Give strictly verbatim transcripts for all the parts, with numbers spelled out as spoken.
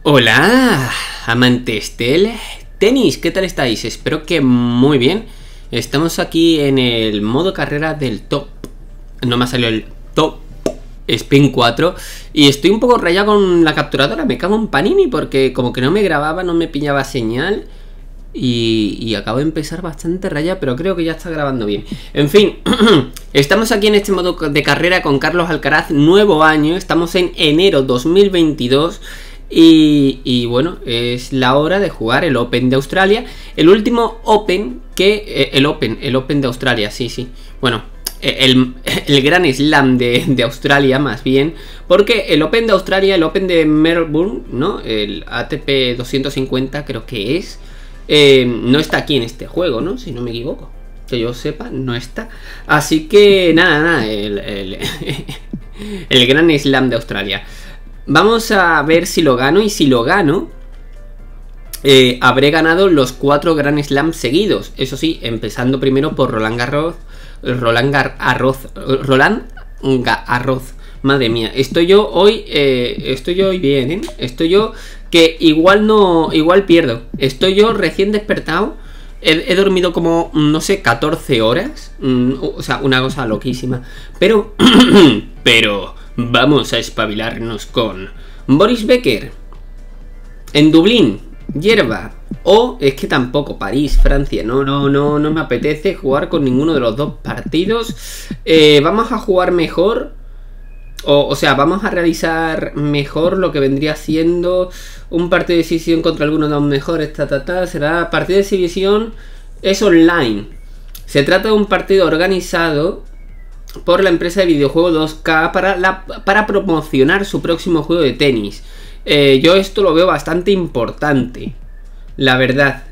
Hola, amantes del tenis, ¿qué tal estáis? Espero que muy bien. Estamos aquí en el modo carrera del top. No me ha salido el top Spin cuatro. Y estoy un poco rayado con la capturadora. Me cago en Panini porque como que no me grababa, no me pillaba señal. Y, y acabo de empezar bastante rayado, pero creo que ya está grabando bien. En fin, estamos aquí en este modo de carrera con Carlos Alcaraz. Nuevo año, estamos en enero dos mil veintidós. Y, y bueno, es la hora de jugar el Open de Australia. El último Open que... Eh, el Open, el Open de Australia, sí, sí. Bueno, el, el Gran Slam de, de Australia más bien. Porque el Open de Australia, el Open de Melbourne, ¿no? El A T P doscientos cincuenta creo que es. Eh, no está aquí en este juego, ¿no? Si no me equivoco. Que yo sepa, no está. Así que nada, nada. El, el, el Gran Slam de Australia. Vamos a ver si lo gano. Y si lo gano, eh, habré ganado los cuatro Grand Slam seguidos. Eso sí, empezando primero por Roland Garros. Roland Garros. Roland Garros. Madre mía, estoy yo hoy. Eh, estoy yo hoy bien, ¿eh? Estoy yo que igual no. Igual pierdo. Estoy yo recién despertado. He, he dormido como, no sé, catorce horas. Mm, o sea, una cosa loquísima. Pero. Pero. Vamos a espabilarnos con Boris Becker en Dublín, hierba. O es que tampoco, París, Francia. No, no, no, no me apetece jugar con ninguno de los dos partidos. eh, Vamos a jugar mejor. O, o sea, vamos a realizar mejor lo que vendría siendo un partido de exhibición contra alguno de los mejores. Ta, ta, ta, será partido de exhibición. Es online. Se trata de un partido organizado por la empresa de videojuegos dos K para, la, para promocionar su próximo juego de tenis. Eh, yo esto lo veo bastante importante, la verdad.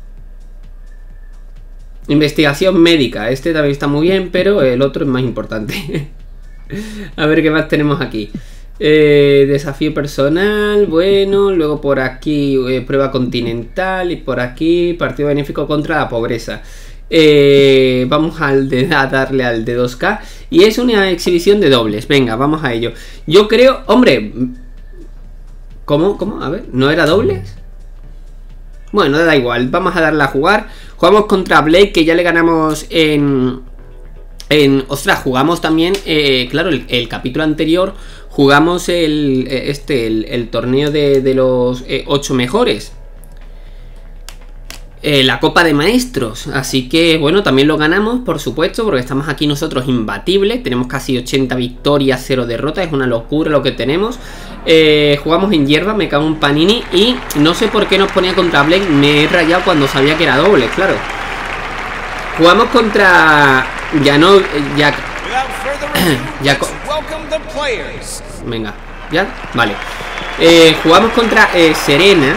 Investigación médica. Este también está muy bien, pero el otro es más importante. A ver qué más tenemos aquí. Eh, desafío personal. Bueno, luego por aquí eh, prueba continental. Y por aquí partido benéfico contra la pobreza. Eh, vamos al de, a darle al de dos K. Y es una exhibición de dobles. Venga, vamos a ello. Yo creo... Hombre, ¿Cómo? ¿Cómo? A ver, ¿no era dobles? Bueno, da igual, vamos a darle a jugar. Jugamos contra Blake, que ya le ganamos en... en ostras, jugamos también eh, claro, el, el capítulo anterior jugamos el este el, el torneo de, de los eh, ocho mejores. Eh, la Copa de Maestros, así que bueno, también lo ganamos, por supuesto, porque estamos aquí nosotros imbatibles. Tenemos casi ochenta victorias, cero derrotas, es una locura lo que tenemos. eh, Jugamos en hierba, me cago en Panini. Y no sé por qué nos ponía contra Blake. Me he rayado cuando sabía que era doble, claro. Jugamos contra... Ya no... Ya... ya Venga, ¿ya? Vale. eh, Jugamos contra eh, Serena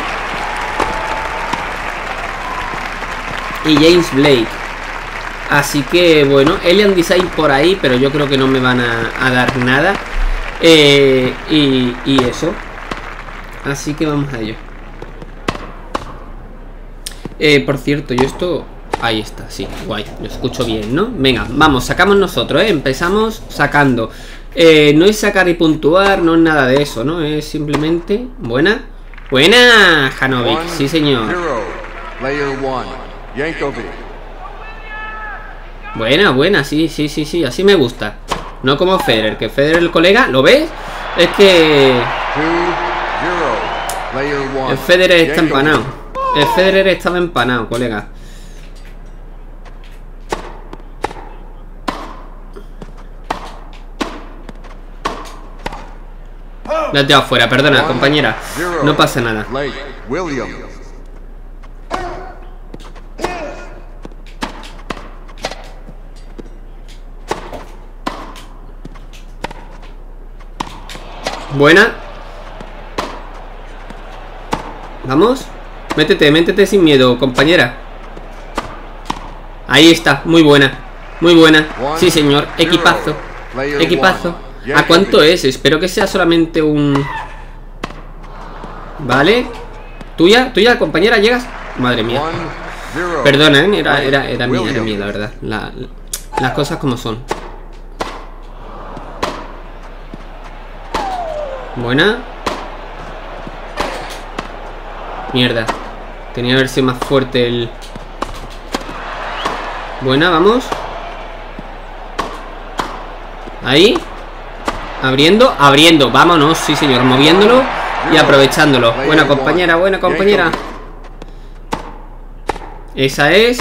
y James Blake. Así que bueno, Alien Design por ahí, pero yo creo que no me van a, a dar nada. eh, y, y eso. Así que vamos a ello. eh, Por cierto, yo esto... Ahí está, sí, guay, lo escucho bien, ¿no? Venga, vamos, sacamos nosotros, ¿eh? Empezamos sacando. eh, No es sacar y puntuar, no es nada de eso, ¿no? Es simplemente... Buena. Buena, Janovic, sí señor. Buena, buena, sí, sí, sí, sí, así me gusta. No como Federer, que Federer el colega, ¿lo ves? Es que... El Federer está empanado. El Federer estaba empanado, colega. La he tirado afuera, perdona, compañera. No pasa nada. Buena. Vamos. Métete, métete sin miedo, compañera. Ahí está, muy buena. Muy buena, sí señor, equipazo. Equipazo. ¿A cuánto es? Espero que sea solamente un... Vale. ¿Tuya? ¿Tuya, compañera? ¿Llegas? Madre mía. Perdona, ¿eh? Era, era, era mía, era mía, la verdad. La, las cosas como son. Buena. Mierda. Tenía que haber sido más fuerte el... Buena, vamos. Ahí. Abriendo, abriendo. Vámonos, sí señor, moviéndolo y aprovechándolo. Buena compañera, buena compañera. Esa es.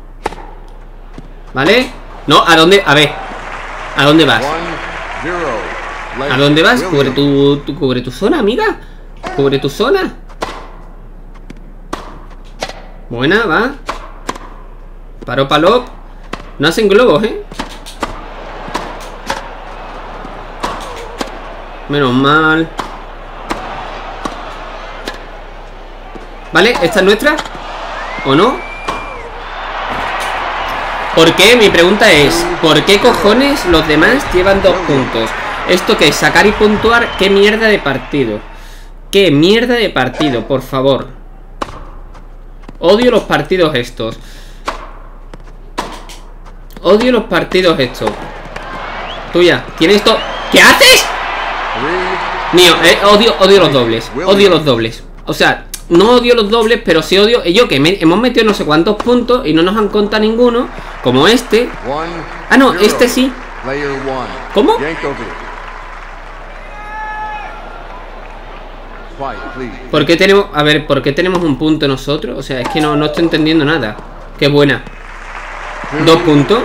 ¿Vale? No, ¿a dónde? A ver. ¿A dónde vas? ¿A dónde vas? Cubre tu, tu, cubre tu zona, amiga. Cubre tu zona. Buena, va. Paro palop. No hacen globos, ¿eh? Menos mal. ¿Vale? ¿Esta es nuestra? ¿O no? ¿Por qué? Mi pregunta es ¿por qué cojones los demás llevan dos puntos? ¿Esto qué es? ¿Sacar y puntuar? ¿Qué mierda de partido? ¿Qué mierda de partido? Por favor. Odio los partidos estos. Odio los partidos estos. Tuya, ¿tienes esto? ¿Qué haces? Mío, eh, odio, odio los dobles. Odio los dobles. O sea, no odio los dobles, pero sí odio. Y yo que me, hemos metido no sé cuántos puntos y no nos han contado ninguno. Como este. Ah, no, este sí. ¿Cómo? ¿Por qué tenemos, a ver, ¿por qué tenemos un punto nosotros? O sea, es que no, no estoy entendiendo nada. Qué buena. Dos puntos.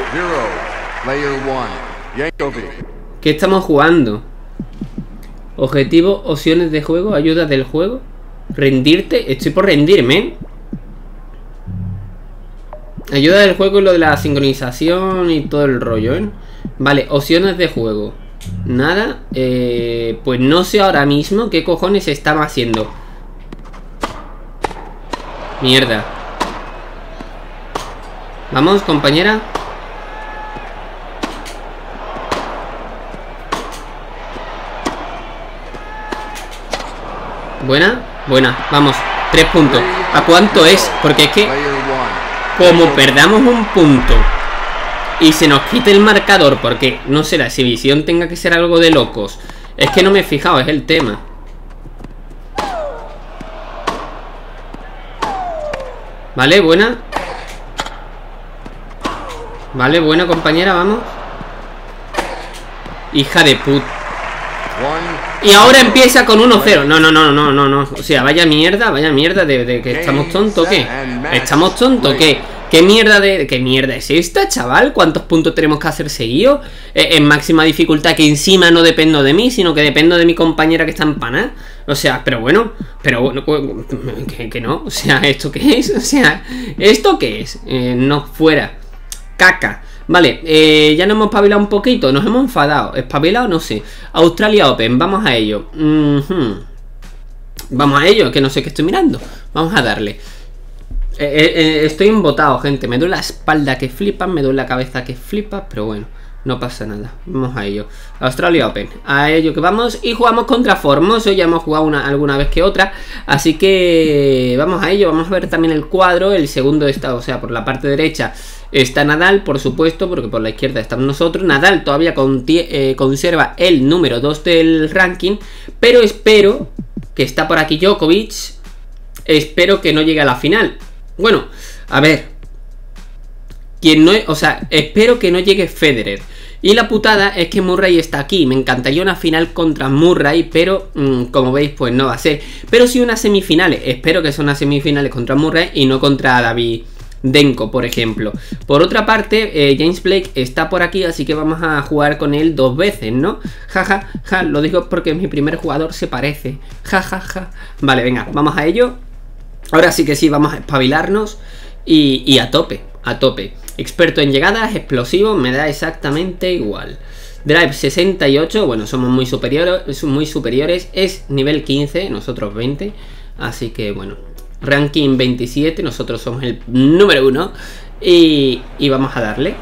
¿Qué estamos jugando? Objetivo, opciones de juego, ayuda del juego. Rendirte, estoy por rendirme, ¿eh? Ayuda del juego y lo de la sincronización y todo el rollo, ¿eh? Vale, opciones de juego. Nada, eh, pues no sé ahora mismo qué cojones estaba haciendo. Mierda. Vamos, compañera. Buena, buena, vamos. Tres puntos. ¿A cuánto es? Porque es que como perdamos un punto y se nos quite el marcador, porque no sé, la exhibición tenga que ser algo de locos. Es que no me he fijado, es el tema. Vale, buena. Vale, buena compañera, vamos. Hija de puta. Y ahora empieza con uno cero. No, no, no, no, no, no. O sea, vaya mierda, vaya mierda de, de que estamos tontos, ¿qué? ¿Estamos tontos, qué? ¿Qué mierda de... ¿Qué mierda es esta, chaval? ¿Cuántos puntos tenemos que hacer seguidos? Eh, en máxima dificultad, que encima no dependo de mí, sino que dependo de mi compañera que está empanada. O sea, pero bueno, pero bueno, que, que no. O sea, ¿esto qué es? O sea, ¿esto qué es? Eh, no, fuera. Caca. Vale, eh, ya nos hemos espabilado un poquito. Nos hemos enfadado. ¿Espabilado? No sé. Australia Open, vamos a ello. Mm-hmm. Vamos a ello, que no sé qué estoy mirando. Vamos a darle. Eh, eh, estoy embotado, gente. Me duele la espalda que flipas, me duele la cabeza que flipas, pero bueno, no pasa nada. Vamos a ello. Australia Open, a ello que vamos. Y jugamos contra Formoso. Ya hemos jugado una, alguna vez que otra. Así que vamos a ello. Vamos a ver también el cuadro. El segundo está, o sea, por la parte derecha está Nadal, por supuesto, porque por la izquierda estamos nosotros. Nadal todavía eh, conserva el número dos del ranking, pero espero que está por aquí Djokovic. Espero que no llegue a la final. Bueno, a ver, quien no, o sea, espero que no llegue Federer. Y la putada es que Murray está aquí. Me encantaría una final contra Murray, pero mmm, como veis, pues no va a ser. Pero sí unas semifinales. Espero que sean unas semifinales contra Murray y no contra David Denko, por ejemplo. Por otra parte, eh, James Blake está por aquí, así que vamos a jugar con él dos veces, ¿no? Jaja, ja, ja, lo digo porque mi primer jugador se parece. Jajaja. Ja, ja. Vale, venga, vamos a ello. Ahora sí que sí, vamos a espabilarnos y, y a tope, a tope. Experto en llegadas, explosivo, me da exactamente igual. Drive sesenta y ocho, bueno, somos muy superiores, muy superiores. Es nivel quince, nosotros veinte. Así que bueno, ranking veintisiete, nosotros somos el número uno. Y, y vamos a darle.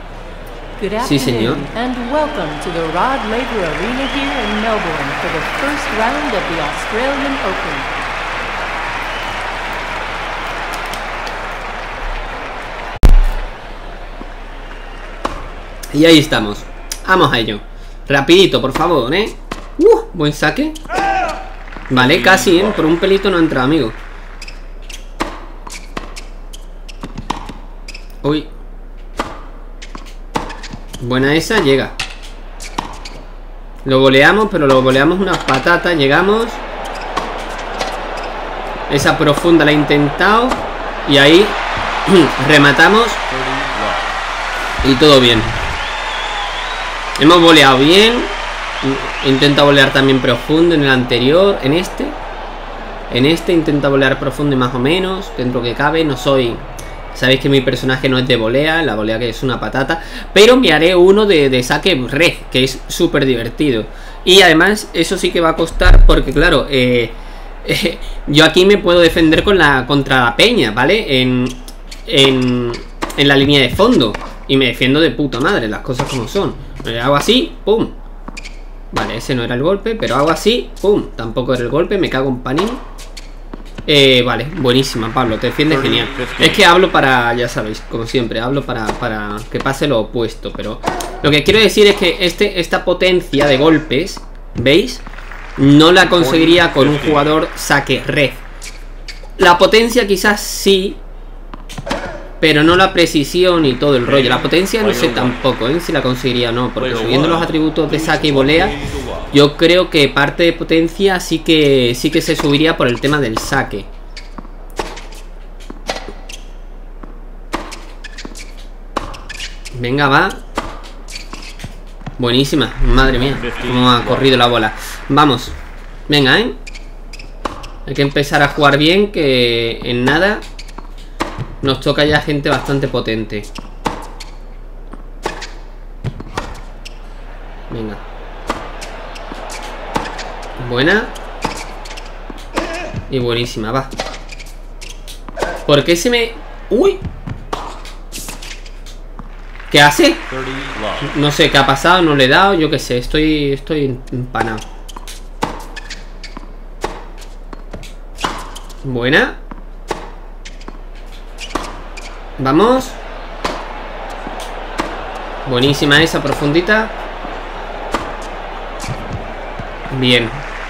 Sí, señor. And welcome to the Rod Laver Arena here in Melbourne for the first round of the Australian Open. Y ahí estamos. Vamos a ello. Rapidito, por favor, ¿eh? Uh, buen saque. Vale, casi, ¿eh? Por un pelito no ha entrado, amigo. Uy. Buena esa, llega. Lo goleamos, pero lo goleamos unas patatas. Llegamos. Esa profunda la he intentado. Y ahí rematamos. Y todo bien. Hemos voleado bien. He intentado volear también profundo en el anterior. En este. En este intenta volear profundo y más o menos. Dentro que cabe. No soy... Sabéis que mi personaje no es de volea. La volea que es una patata. Pero me haré uno de, de saque red. Que es súper divertido. Y además eso sí que va a costar. Porque claro, eh, eh, yo aquí me puedo defender con la, contra la peña, ¿vale? En, en, en la línea de fondo. Y me defiendo de puta madre. Las cosas como son. Me hago así, pum. Vale, ese no era el golpe. Pero hago así, pum. Tampoco era el golpe, me cago en panín. Eh, vale, buenísima, Pablo, te defiendes genial. Es que hablo para, ya sabéis, como siempre, hablo para, para que pase lo opuesto. Pero lo que quiero decir es que este, esta potencia de golpes, ¿veis? No la conseguiría con un jugador saque red. La potencia quizás sí, pero no la precisión y todo el rollo. La potencia no sé tampoco, ¿eh? Si la conseguiría o no, porque subiendo los atributos de saque y volea, yo creo que parte de potencia sí que sí que se subiría por el tema del saque. Venga, va. Buenísima, madre mía, cómo ha corrido la bola. Vamos, venga, ¿eh? Hay que empezar a jugar bien, que en nada nos toca ya gente bastante potente. Venga. Buena. Y buenísima, va. ¿Por qué se me...? ¡Uy! ¿Qué hace? No sé qué ha pasado, no le he dado, yo qué sé. Estoy, estoy empanado. Buena. Vamos. Buenísima esa, profundita. Bien.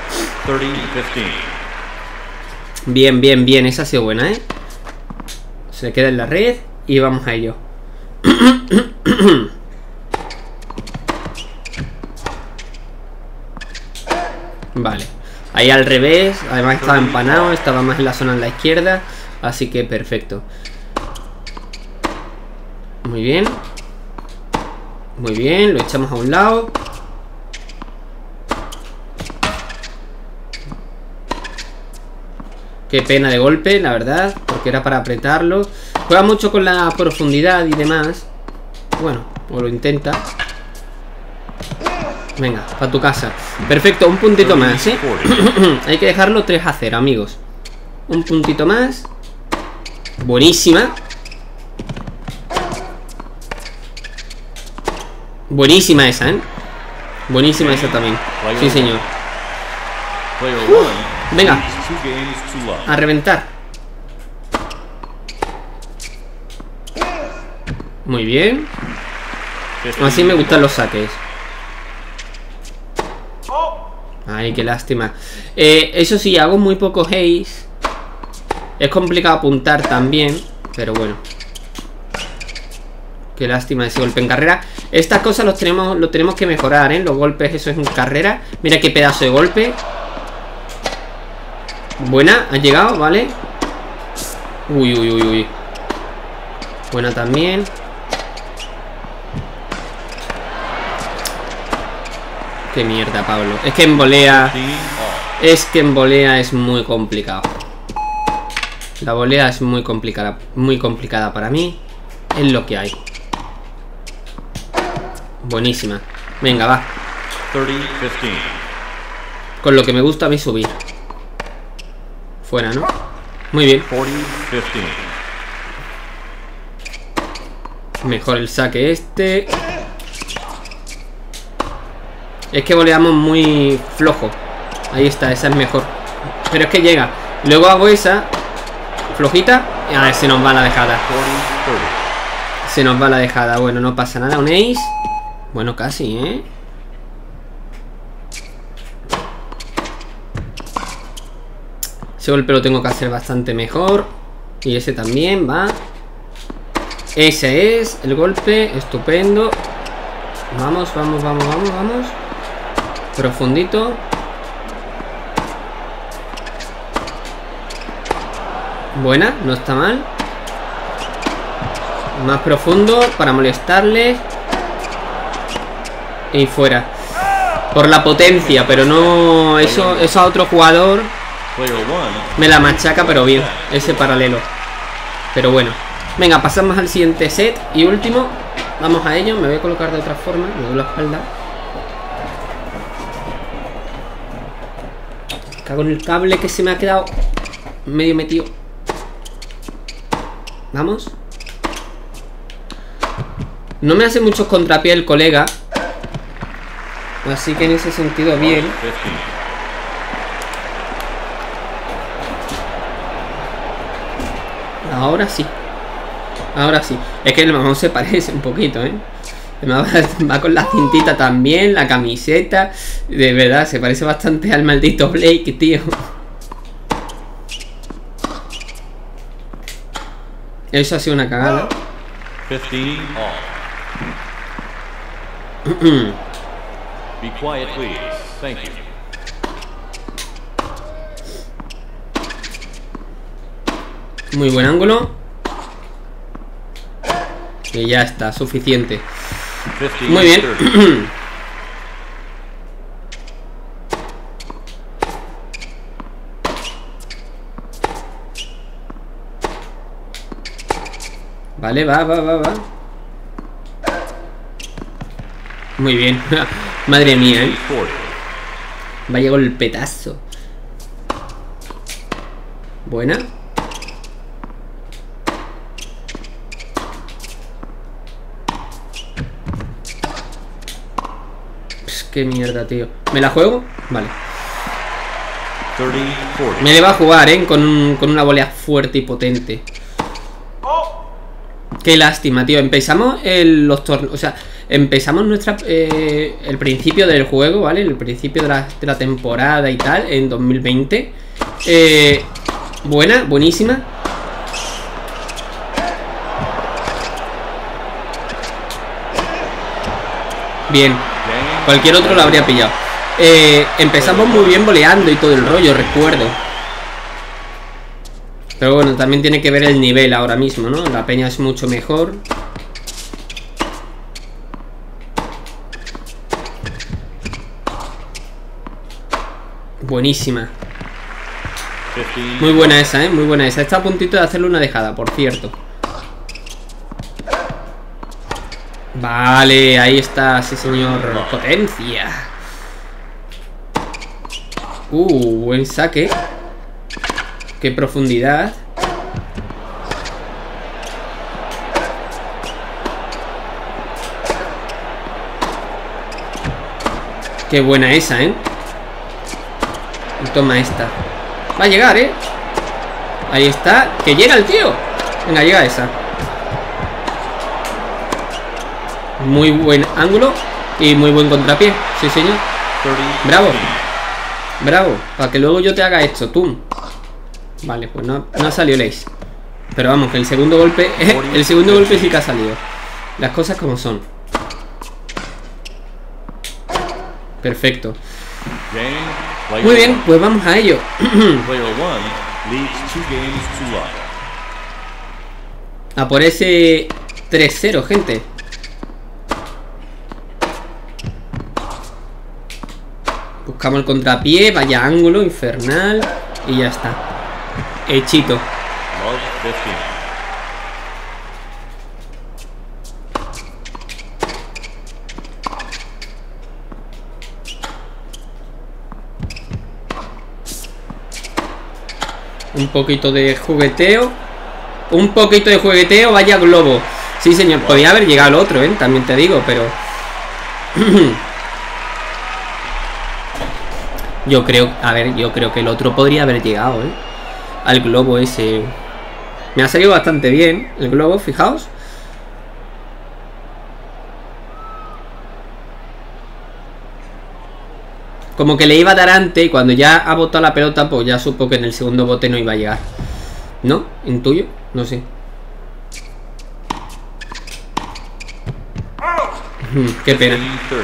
Bien, bien, bien. Esa ha sido buena, ¿eh? Se le queda en la red y vamos a ello. Vale. Ahí al revés. Además estaba empanado. Estaba más en la zona en la izquierda. Así que perfecto. Muy bien. Muy bien. Lo echamos a un lado. Qué pena de golpe, la verdad, porque era para apretarlo. Juega mucho con la profundidad y demás. Bueno, o lo intenta. Venga, para tu casa. Perfecto, un puntito más, ¿eh? Hay que dejarlo tres a cero, amigos. Un puntito más. Buenísima. Buenísima esa, ¿eh? Buenísima esa también. Sí, señor. Uh, venga. A reventar. Muy bien. Así me gustan los saques. Ay, qué lástima. eh, Eso sí, hago muy poco haze. Es complicado apuntar también, pero bueno. Qué lástima ese golpe en carrera. Estas cosas los tenemos, lo tenemos que mejorar, ¿eh? Los golpes, eso es en carrera. Mira qué pedazo de golpe. Buena, ha llegado, ¿vale? Uy, uy, uy, uy. Buena también. Qué mierda, Pablo. Es que en volea... Es que en volea es muy complicado. La volea es muy complicada. Muy complicada para mí. Es lo que hay. Buenísima. Venga, va. Con lo que me gusta a mí subir. Fuera, ¿no? Muy bien. Mejor el saque este. Es que voleamos muy flojo. Ahí está, esa es mejor. Pero es que llega. Luego hago esa flojita. Y a ver, se nos va la dejada. Se nos va la dejada. Bueno, no pasa nada. Un ace. Bueno, casi, ¿eh? Ese golpe lo tengo que hacer bastante mejor. Y ese también, va. Ese es el golpe. Estupendo. Vamos, vamos, vamos, vamos, vamos. Profundito. Buena, no está mal. Más profundo para molestarle. Y fuera. Por la potencia, pero no... Eso, eso a otro jugador me la machaca, pero bien. Ese paralelo. Pero bueno. Venga, pasamos al siguiente set. Y último. Vamos a ello. Me voy a colocar de otra forma. Me doy la espalda. Cago en el cable que se me ha quedado medio metido. Vamos. No me hace muchos contrapiés el colega. Así que en ese sentido bien. Ahora sí. Ahora sí. Es que el mamón se parece un poquito, ¿eh? Va, va con la cintita también, la camiseta. De verdad, se parece bastante al maldito Blake, tío. Eso ha sido una cagada. Be quiet, please. Thank you. Muy buen ángulo. Y ya está, suficiente. Muy bien. Vale, va, va, va, va. Muy bien. Madre mía, ¿eh? Vaya golpetazo. Buena. Pss, qué mierda, tío. ¿Me la juego? Vale. Me le va a jugar, ¿eh? Con, un, con una volea fuerte y potente. Qué lástima, tío. Empezamos el, los torneos. O sea, empezamos nuestra eh, el principio del juego, ¿vale? El principio de la, de la temporada y tal, en dos mil veinte. Eh, buena, buenísima. Bien. Cualquier otro lo habría pillado. Eh, empezamos muy bien voleando y todo el rollo, recuerdo. Pero bueno, también tiene que ver el nivel ahora mismo, ¿no? La peña es mucho mejor. Buenísima. Muy buena esa, ¿eh? Muy buena esa. Está a puntito de hacerle una dejada, por cierto. Vale, ahí está, sí señor. Potencia. Uh, buen saque. Qué profundidad. Qué buena esa, ¿eh? Y toma esta. Va a llegar, ¿eh? Ahí está. Que llega el tío. Venga, llega esa. Muy buen ángulo. Y muy buen contrapié. Sí, señor. Bravo. Bravo. Para que luego yo te haga esto. Tum. Vale, pues no, no ha salido el ace. Pero vamos, que el segundo golpe el segundo golpe sí que ha salido. Las cosas como son. Perfecto. Muy bien, pues vamos a ello. A por ese tres cero, gente. Buscamos el contrapié. Vaya ángulo, infernal. Y ya está. Hechito. Un poquito de jugueteo. Un poquito de jugueteo. Vaya globo. Sí, señor. Podía haber llegado el otro, ¿eh? También te digo, pero... Yo creo... A ver, yo creo que el otro podría haber llegado, ¿eh? Al globo ese. Me ha salido bastante bien el globo, fijaos. Como que le iba a dar antes y cuando ya ha botado la pelota, pues ya supo que en el segundo bote no iba a llegar. ¿No? ¿Intuyo? No sé. Qué pena.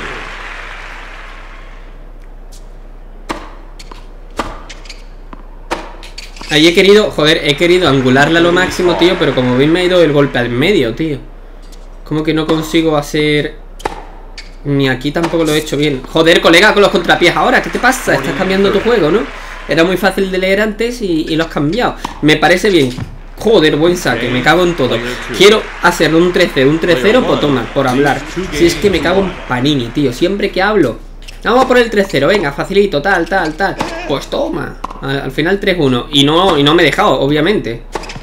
Ahí he querido, joder, he querido angularla a lo máximo, tío, pero como veis me ha ido el golpe al medio, tío. Como que no consigo hacer... Ni aquí tampoco lo he hecho bien. Joder, colega, con los contrapiés ahora, ¿qué te pasa? Estás cambiando tu juego, ¿no? Era muy fácil de leer antes y, y lo has cambiado. Me parece bien. Joder, buen saque, me cago en todo. Quiero hacerlo un tres cero, un tres cero, pues toma, por hablar. Si es que me cago en Panini, tío, siempre que hablo. Vamos a por el tres cero, venga, facilito, tal, tal, tal. Pues toma, al, al final tres uno. Y no, y no me he dejado, obviamente.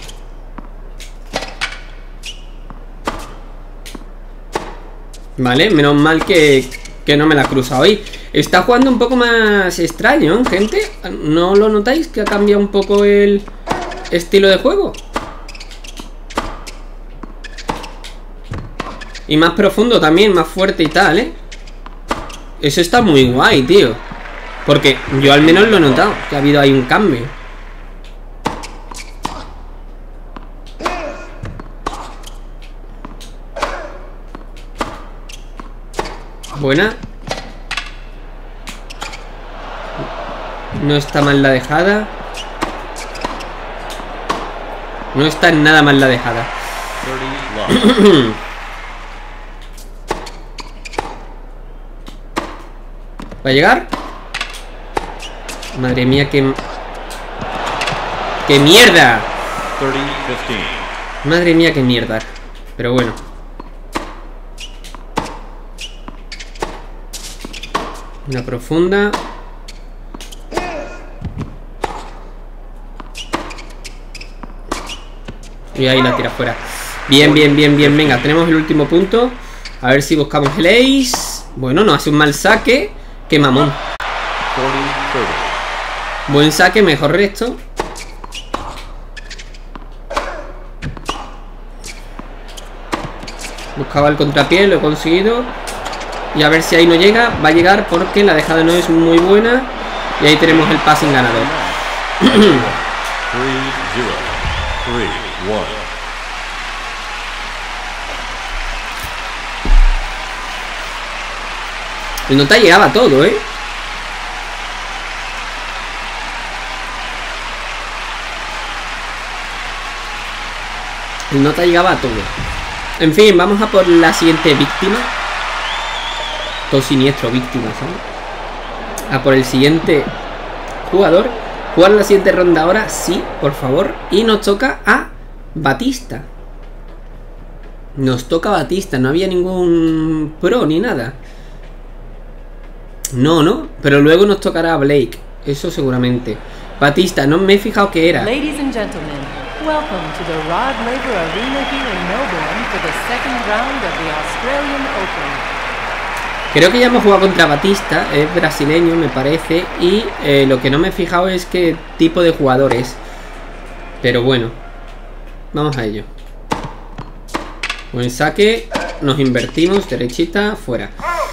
Vale, menos mal que, que no me la he cruzado ahí. Está jugando un poco más extraño, ¿eh, gente? ¿No lo notáis? Que ha cambiado un poco el estilo de juego. Y más profundo también, más fuerte y tal, ¿eh? Eso está muy guay, tío. Porque yo al menos lo he notado, que ha habido ahí un cambio. Buena. No está mal la dejada. No está nada mal la dejada. ¿Va a llegar? Madre mía, qué... ¡Qué mierda! Madre mía, qué mierda. Pero bueno. Una profunda. Y ahí la tira fuera. Bien, bien, bien, bien. Venga, tenemos el último punto. A ver si buscamos el ace. Bueno, no hace un mal saque. Qué mamón. Buen saque, mejor resto. Buscaba el contrapié, lo he conseguido. Y a ver si ahí no llega. Va a llegar porque la dejada no es muy buena. Y ahí tenemos el passing ganador. El nota llegaba todo, ¿eh? El nota llegaba a todo. En fin, vamos a por la siguiente víctima. Todo siniestro, víctima, ¿sabes? A por el siguiente jugador. Jugar la siguiente ronda ahora, sí, por favor. Y nos toca a Batista. Nos toca a Batista. No había ningún pro ni nada. No, no. Pero luego nos tocará a Blake. Eso seguramente. Batista, no me he fijado qué era. Ladies and gentlemen, welcome to the Rod Laver Arena here in Melbourne for the second round of the Australian Open. Creo que ya hemos jugado contra Batista, es brasileño me parece. Y eh, lo que no me he fijado es qué tipo de jugador es. Pero bueno, vamos a ello. Buen saque. Nos invertimos, derechita, fuera.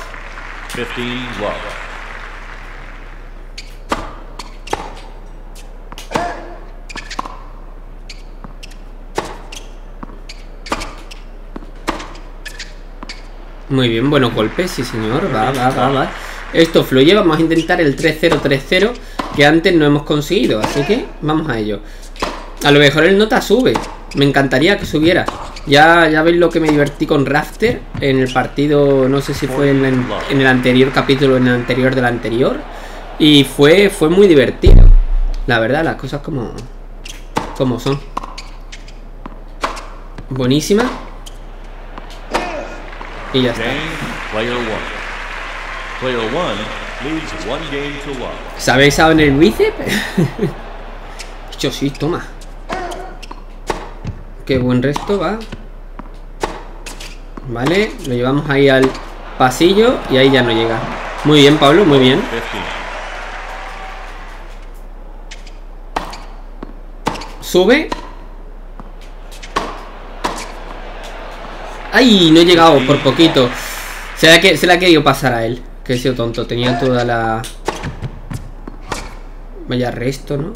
Muy bien, buenos golpes, sí señor. Va, va, va, va. Esto fluye, vamos a intentar el tres cero tres cero que antes no hemos conseguido, así que vamos a ello. A lo mejor el nota sube. Me encantaría que subiera. Ya, ya veis lo que me divertí con Rafter en el partido, no sé si fue en, la, en el anterior capítulo, en el anterior del anterior. Y fue, fue muy divertido. La verdad, las cosas como, como son. Buenísima. Y ya está. ¿Sabéis ahora en el bíceps? Yo sí, toma. Qué buen resto, va. Vale, lo llevamos ahí al pasillo y ahí ya no llega. Muy bien, Pablo, muy bien. Sube. ¡Ay! No he llegado por poquito. Se la, que, se la ha querido pasar a él. Que he sido tonto. Tenía toda la... Vaya resto, ¿no?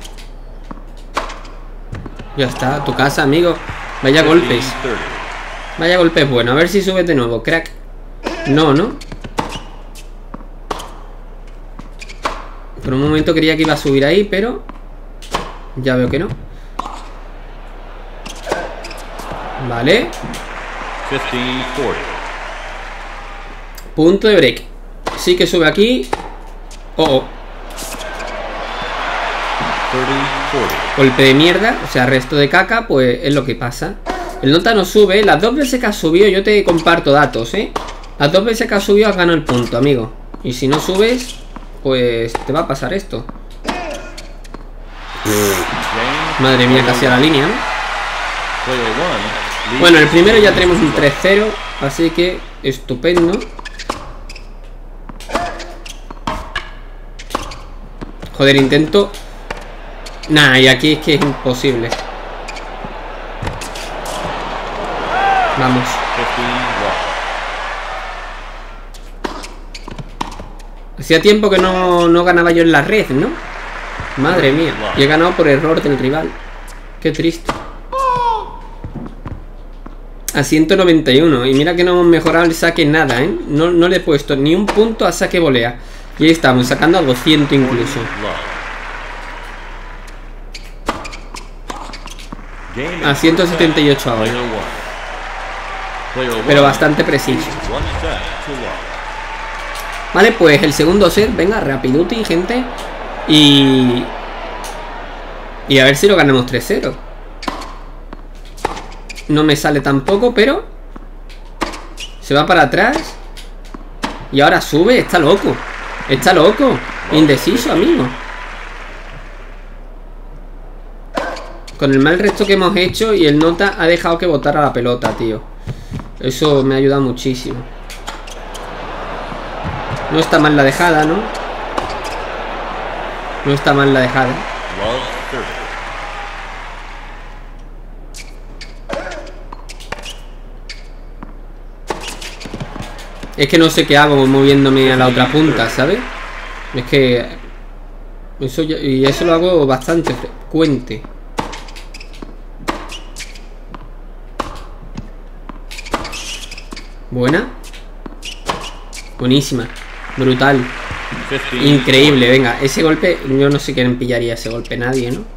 Ya está. Tu casa, amigo. Vaya golpes. Vaya golpe es bueno. A ver si subes de nuevo, crack. No, ¿no? Por un momento creía que iba a subir ahí, pero ya veo que no. Vale. Punto de break. Sí que sube aquí. Oh, oh. Golpe de mierda. O sea, resto de caca. Pues es lo que pasa. El nota no sube. Las dos veces que has subido, yo te comparto datos, ¿eh? Las dos veces que has subido has ganado el punto, amigo. Y si no subes, pues te va a pasar esto. Madre mía, casi a la línea, ¿no? Bueno, el primero ya tenemos un tres cero. Así que estupendo. Joder, intento. Nah, y aquí es que es imposible. Vamos. Hacía tiempo que no, no ganaba yo en la red, ¿no? Madre mía. Y he ganado por error del rival. Qué triste. A ciento noventa y uno. Y mira que no hemos mejorado el saque nada, ¿eh? No, no le he puesto ni un punto a saque volea. Y ahí estamos, sacando a doscientos incluso. A ciento setenta y ocho ahora. Pero bastante preciso. Vale, pues el segundo set. Venga, rapiduti, gente. Y... Y a ver si lo ganamos tres cero. No me sale tampoco, pero... Se va para atrás. Y ahora sube, está loco. Está loco. Indeciso, amigo. Con el mal resto que hemos hecho. Y el nota ha dejado que botara la pelota, tío. Eso me ha ayudado muchísimo. No está mal la dejada, ¿no? No está mal la dejada. Es que no sé qué hago moviéndome a la otra punta, ¿sabes? Es que... Eso ya, y eso lo hago bastante frecuente. Buena. Buenísima. Brutal. Increíble, venga. Ese golpe, yo no sé quién pillaría ese golpe. Nadie, ¿no?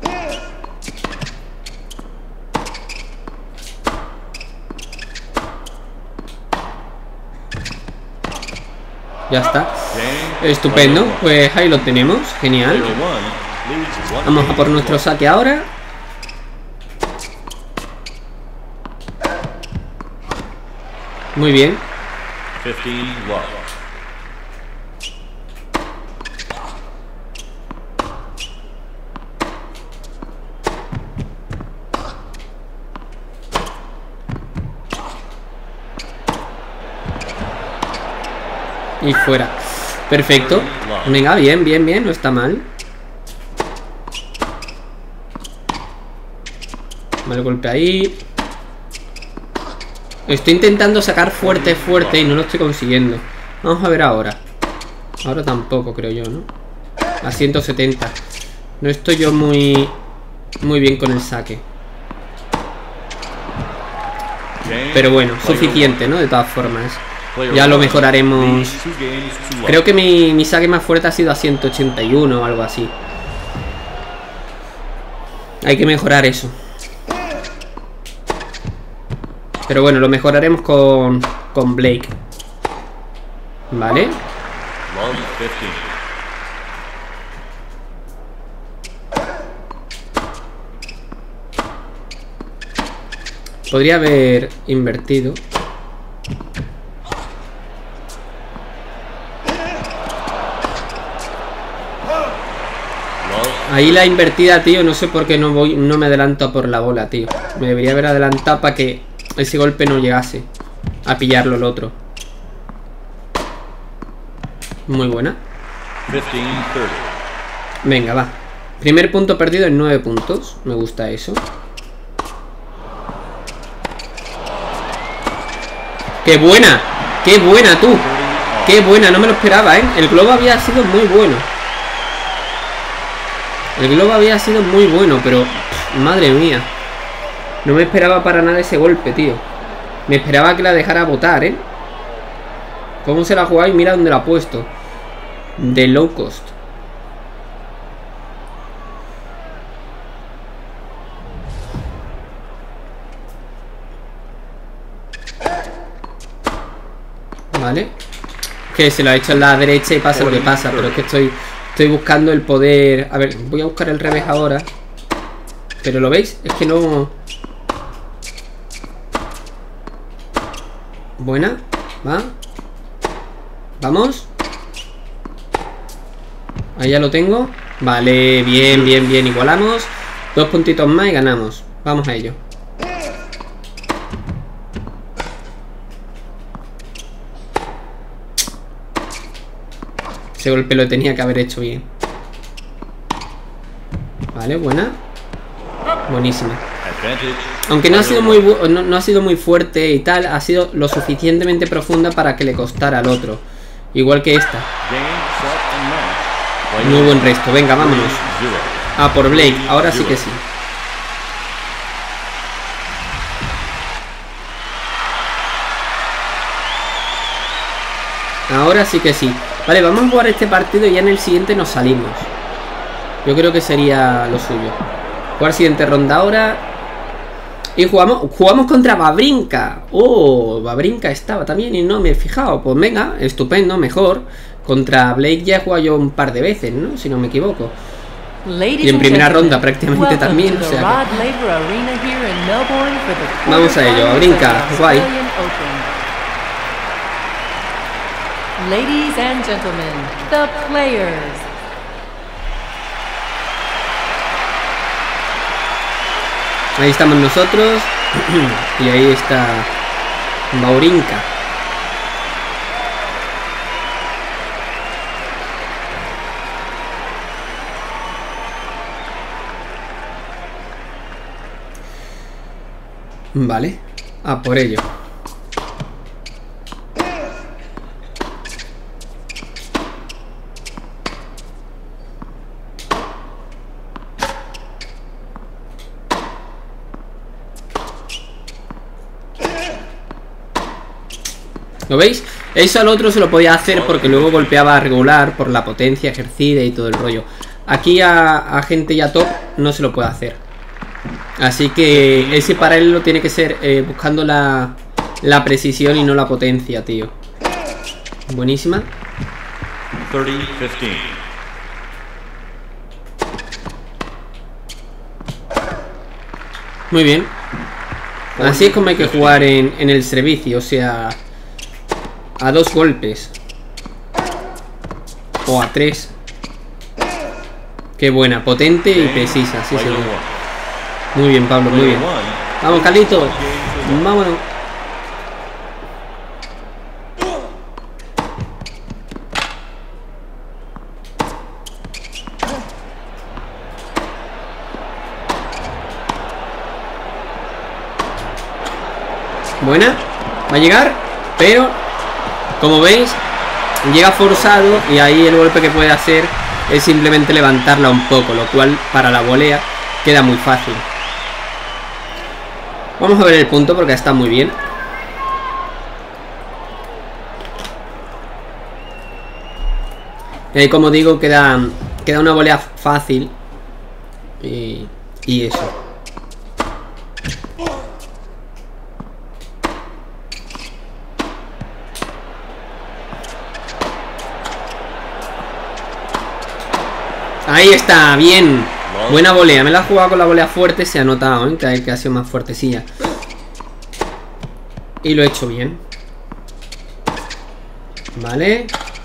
Ya está. Estupendo. Pues ahí lo tenemos. Genial. Vamos a por nuestro saque ahora. Muy bien. Y fuera. Perfecto. Venga, bien, bien, bien. No está mal. Mal golpe ahí. Estoy intentando sacar fuerte, fuerte y no lo estoy consiguiendo. Vamos a ver ahora. Ahora tampoco, creo yo, ¿no? A ciento setenta. No estoy yo muy... Muy bien con el saque. Pero bueno, suficiente, ¿no? De todas formas. Ya lo mejoraremos. Creo que mi, mi saque más fuerte ha sido a ciento ochenta y uno o algo así. Hay que mejorar eso. Pero bueno, lo mejoraremos con, con Blake. Vale. Podría haber invertido. Ahí la invertida, tío. No sé por qué no voy, no me adelanto por la bola, tío. Me debería haber adelantado para que ese golpe no llegase a pillarlo el otro. Muy buena. Venga, va. Primer punto perdido en nueve puntos. Me gusta eso. ¡Qué buena! ¡Qué buena, tú! ¡Qué buena! No me lo esperaba, ¿eh? El globo había sido muy bueno. El globo había sido muy bueno, pero... Pff, madre mía. No me esperaba para nada ese golpe, tío. Me esperaba que la dejara botar, ¿eh? ¿Cómo se la ha jugado? Y mira dónde la ha puesto. De low cost. Vale. Que se lo ha hecho en la derecha y pasa lo que pasa. Pero es que estoy, estoy buscando el poder. A ver, voy a buscar el revés ahora. Pero ¿lo veis? Es que no... Buena. Va. Vamos. Ahí ya lo tengo. Vale, bien, bien, bien. Igualamos. Dos puntitos más y ganamos. Vamos a ello. Ese golpe lo tenía que haber hecho bien. Vale, buena. Buenísima. Aunque no ha sido muy no, no ha sido muy fuerte y tal, ha sido lo suficientemente profunda para que le costara al otro. Igual que esta. Muy buen resto. Venga, vámonos. Ah, por Blake. Ahora sí que sí. Ahora sí que sí. Vale, vamos a jugar este partido y ya en el siguiente nos salimos. Yo creo que sería lo suyo. Jugar siguiente ronda ahora. Y jugamos, jugamos contra Babrinka. Oh, Babrinka estaba también y no me he fijado. Pues venga, estupendo, mejor. Contra Blake ya he jugado yo un par de veces, ¿no? Si no me equivoco. Y en primera ronda prácticamente también, o sea que... Vamos a ello, Babrinka, guay. Ladies and gentlemen, the players. Ahí estamos nosotros. Y ahí está Babrinka. Vale, a por ello. ¿Lo veis? Eso al otro se lo podía hacer porque luego golpeaba regular por la potencia ejercida y todo el rollo. Aquí a, a gente ya top no se lo puede hacer. Así que ese paralelo tiene que ser eh, buscando la, la precisión y no la potencia, tío. Buenísima. Muy bien. Así es como hay que jugar en, en el servicio, o sea... A dos golpes. O a tres. Qué buena, potente y precisa, sí señor. Muy bien, Pablo, muy bien. Vamos, Carlito. Vámonos. Buena. Va a llegar, pero como veis, llega forzado y ahí el golpe que puede hacer es simplemente levantarla un poco, lo cual para la volea queda muy fácil. Vamos a ver el punto porque está muy bien. Y como digo, queda, queda una volea fácil. Y, y eso. Ahí está, bien. Buena volea, me la he jugado con la volea fuerte. Se ha notado, ¿eh? que, que ha sido más fuertecilla. Y lo he hecho bien. Vale.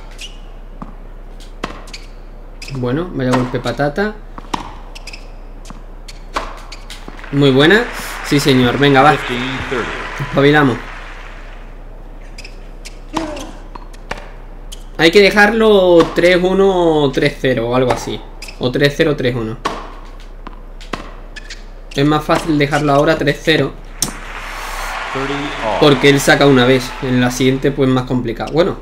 Bueno, vaya golpe patata. Muy buena. Sí señor, venga, va. Espabilamos. Hay que dejarlo tres uno tres cero o algo así. O tres cero tres uno. Es más fácil dejarlo ahora tres cero. Porque él saca una vez. En la siguiente pues más complicado. Bueno.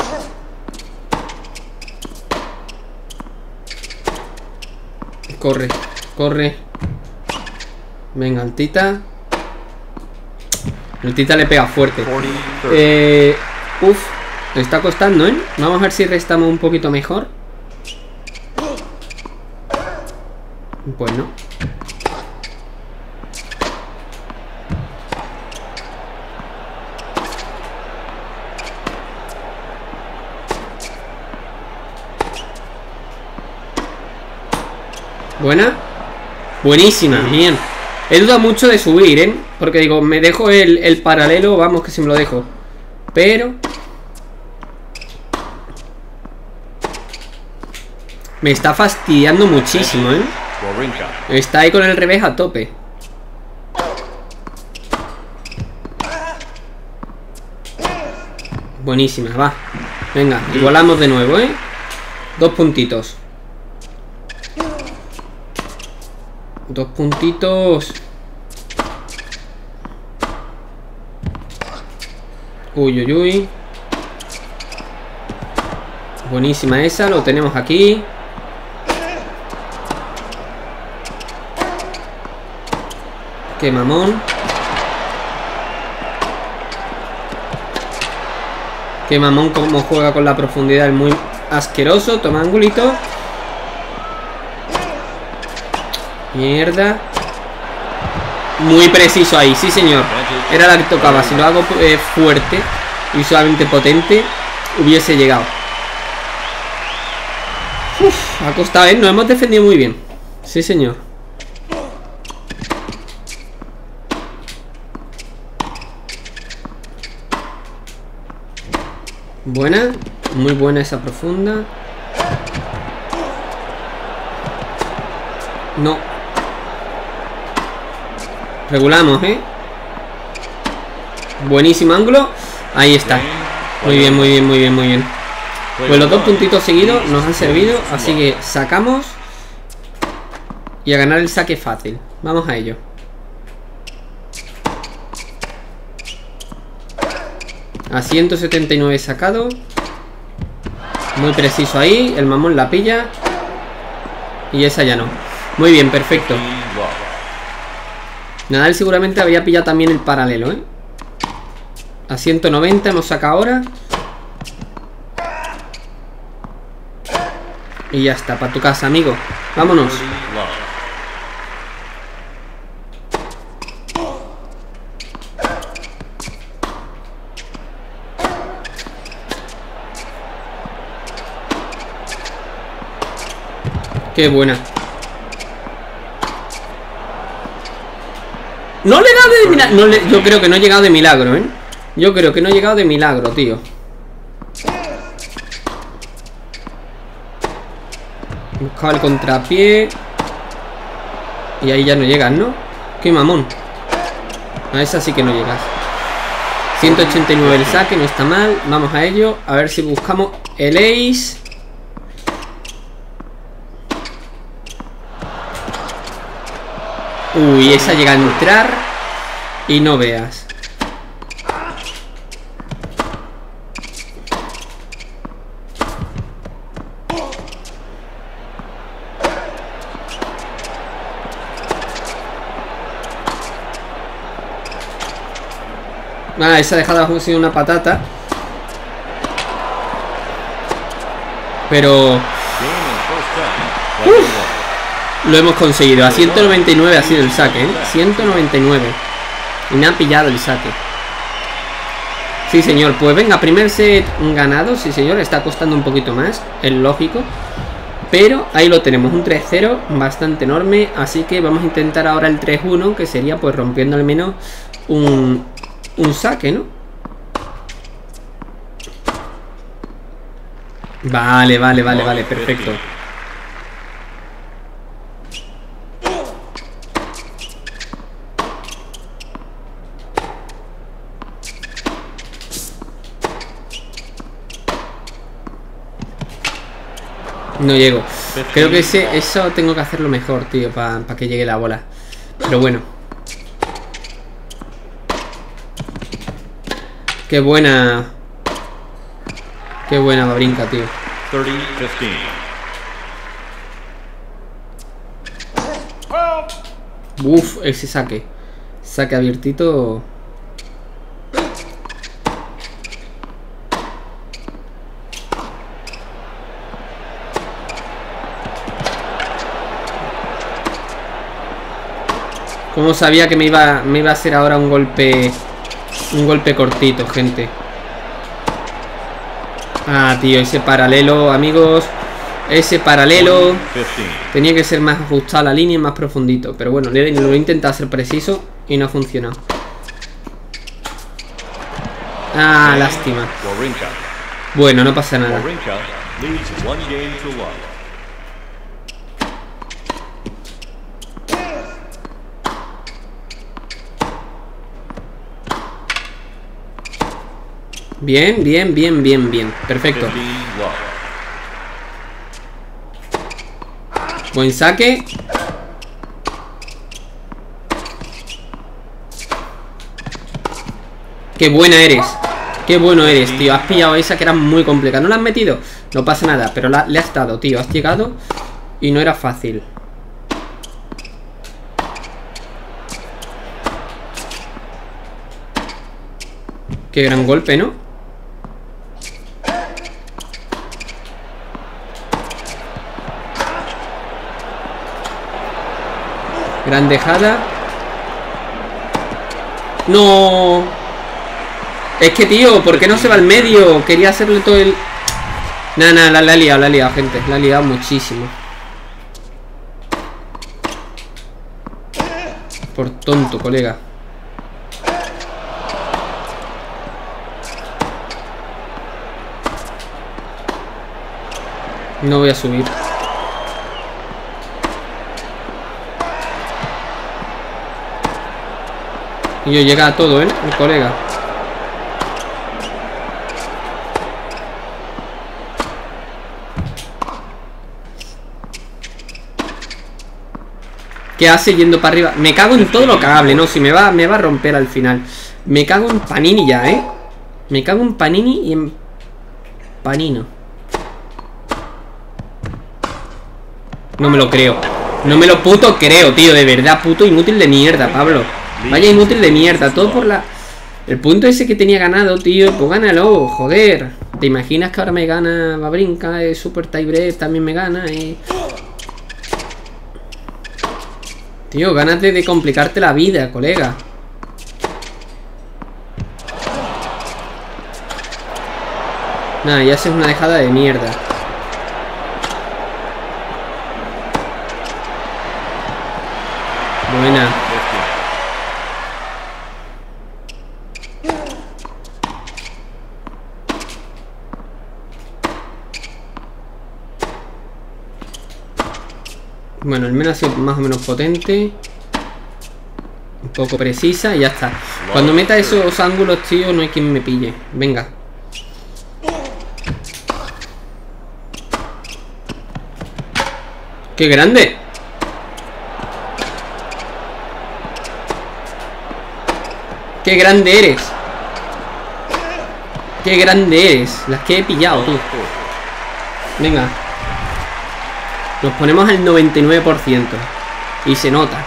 Corre, corre. Venga, altita. El Tita le pega fuerte. Eh, uf, le está costando, ¿eh? Vamos a ver si restamos un poquito mejor. Bueno. Buena. Buenísima, bien. He dudado mucho de subir, ¿eh? Porque digo, me dejo el, el paralelo, vamos que si me lo dejo. Pero me está fastidiando muchísimo, ¿eh? Está ahí con el revés a tope. Buenísima, va. Venga, igualamos de nuevo, ¿eh? Dos puntitos. Dos puntitos. Uy, uy, uy. Buenísima esa, lo tenemos aquí. Qué mamón. Qué mamón como juega con la profundidad, es muy asqueroso. Toma angulito. Mierda. Muy preciso ahí, sí señor. Era la que tocaba. Si lo hago eh, fuerte y visualmente potente, hubiese llegado. Uf, ha costado, ¿eh? Nos hemos defendido muy bien. Sí señor. Buena. Muy buena esa profunda. No. Regulamos, ¿eh? Buenísimo ángulo. Ahí está. Muy bien, muy bien, muy bien, muy bien. Pues los dos puntitos seguidos nos han servido. Así que sacamos. Y a ganar el saque fácil. Vamos a ello. A ciento setenta y nueve sacado. Muy preciso ahí. El mamón la pilla. Y esa ya no. Muy bien, perfecto. Nadal seguramente había pillado también el paralelo, ¿eh? A ciento noventa hemos sacado ahora. Y ya está, para tu casa, amigo. Vámonos. Qué buena. No le he dado de milagro. No le... Yo creo que no he llegado de milagro, ¿eh? Yo creo que no he llegado de milagro, tío. Buscaba el contrapié. Y ahí ya no llegas, ¿no? Qué mamón. A esa sí que no llegas. ciento ochenta y nueve el saque, no está mal. Vamos a ello. A ver si buscamos el ace. Uy, esa llega a entrar. Y no veas. Ah, esa dejada ha sido una patata. Pero uf, lo hemos conseguido. A ciento noventa y nueve ha sido el saque, ¿eh? ciento noventa y nueve. Y me ha pillado el saque. Sí, señor. Pues venga, primer set ganado. Sí, señor. Está costando un poquito más. Es lógico. Pero ahí lo tenemos. Un tres cero bastante enorme. Así que vamos a intentar ahora el tres uno. Que sería pues rompiendo al menos un, un saque, ¿no? Vale, vale, vale, vale. Perfecto. No llego. Creo que ese, eso tengo que hacerlo mejor, tío, para pa que llegue la bola. Pero bueno. Qué buena. Qué buena brinca, tío. Uf, ese saque. Saque abiertito. Como sabía que me iba, me iba a hacer ahora un golpe... Un golpe cortito, gente. Ah, tío, ese paralelo, amigos. Ese paralelo. Tenía que ser más ajustada la línea y más profundito. Pero bueno, lo he intentado hacer preciso y no ha funcionado. Ah, lástima. Bueno, no pasa nada. Bien, bien, bien, bien, bien. Perfecto. Buen saque. Qué buena eres. Qué bueno eres, tío. Has pillado esa que era muy complicada. ¿No la has metido? No pasa nada, pero la, le has dado, tío. Has llegado y no era fácil. Qué gran golpe, ¿no? Gran dejada. No. Es que, tío, ¿por qué no se va al medio? Quería hacerle todo el... Nada, nada, la, la he liado, la he liado, gente. La he liado muchísimo. Por tonto, colega. No voy a subir. Y yo llega a todo, ¿eh? El colega. ¿Qué hace yendo para arriba? Me cago en todo lo cagable, ¿no? Si me va, me va a romper al final. Me cago en Panini ya, ¿eh? Me cago en Panini y en Panino. No me lo creo. No me lo puto creo, tío. De verdad, puto inútil de mierda, Pablo. Vaya inútil de mierda. Todo por la... El punto ese que tenía ganado, tío. Pues gánalo, joder. ¿Te imaginas que ahora me gana Babrinka? El Super Tiebreak también me gana y... Tío, gánate de complicarte la vida, colega. Nada, ya se es una dejada de mierda. Buena. Bueno, al menos ha sido más o menos potente. Un poco precisa y ya está. Cuando meta esos ángulos, tío, no hay quien me pille. Venga. ¡Qué grande! ¡Qué grande eres! ¡Qué grande eres! Las que he pillado, tú. Venga. Nos ponemos al noventa y nueve por ciento. Y se nota.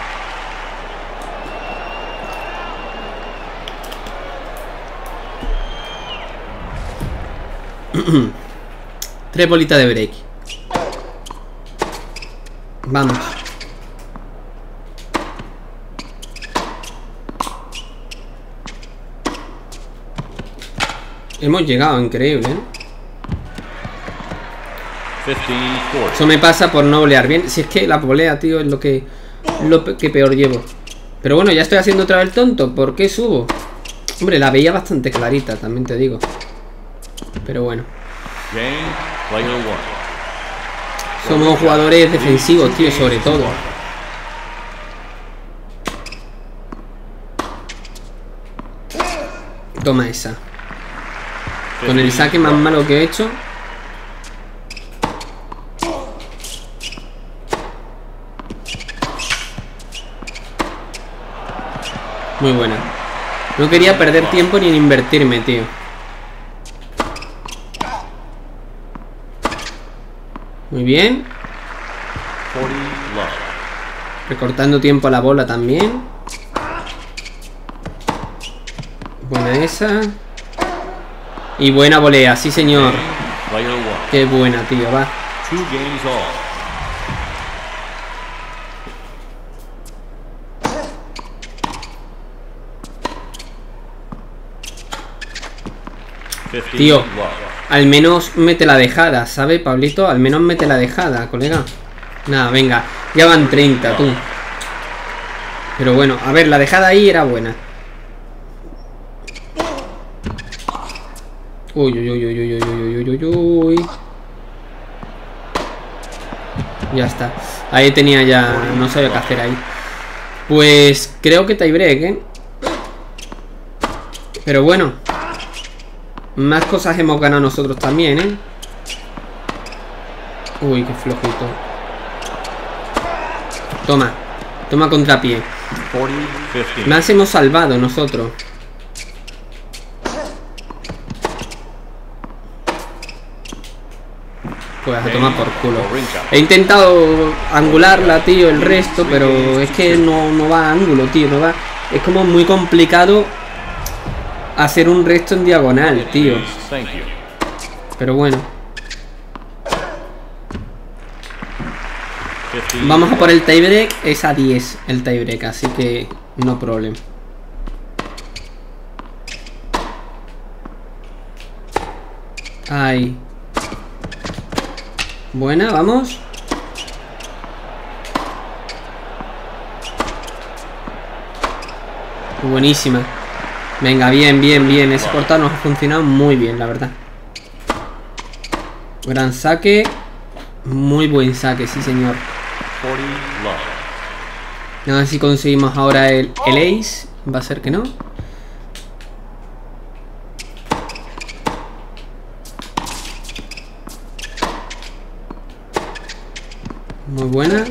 Tres bolitas de break. Vamos. Hemos llegado, increíble, ¿eh? Eso me pasa por no volear bien. Si es que la volea, tío, es lo que Lo que peor llevo. Pero bueno, ya estoy haciendo otra vez el tonto. ¿Por qué subo? Hombre, la veía bastante clarita, también te digo. Pero bueno. Somos jugadores defensivos, tío, sobre todo. Toma esa. Con el saque más malo que he hecho. Muy buena. No quería perder tiempo ni en invertirme, tío. Muy bien. Recortando tiempo a la bola también. Buena esa. Y buena volea, sí señor. Qué buena, tío, va. Tío, al menos mete la dejada, ¿sabe, Pablito? Al menos mete la dejada, colega. Nada, venga, ya van treinta, tú. Pero bueno, a ver, la dejada ahí era buena. Uy, uy, uy, uy, uy, uy, uy, uy, uy, uy. Ya está. Ahí tenía ya... No sabía qué hacer ahí. Pues creo que tiebreak, ¿eh? Pero bueno, más cosas hemos ganado nosotros también, ¿eh? Uy, qué flojito. Toma. Toma contrapié. Más hemos salvado nosotros. Pues a tomar por culo. He intentado angularla, tío, el resto, pero es que no, no va a ángulo, tío, no va. Es como muy complicado hacer un resto en diagonal, tío. Pero bueno. Vamos a por el tiebreak. Es a diez el tiebreak, así que no problem. Ay. Buena, vamos. Buenísima. Venga, bien, bien, bien. Ese portal nos ha funcionado muy bien, la verdad. Gran saque. Muy buen saque, sí señor. A ver si conseguimos ahora el, el ace. Va a ser que no. Muy buena.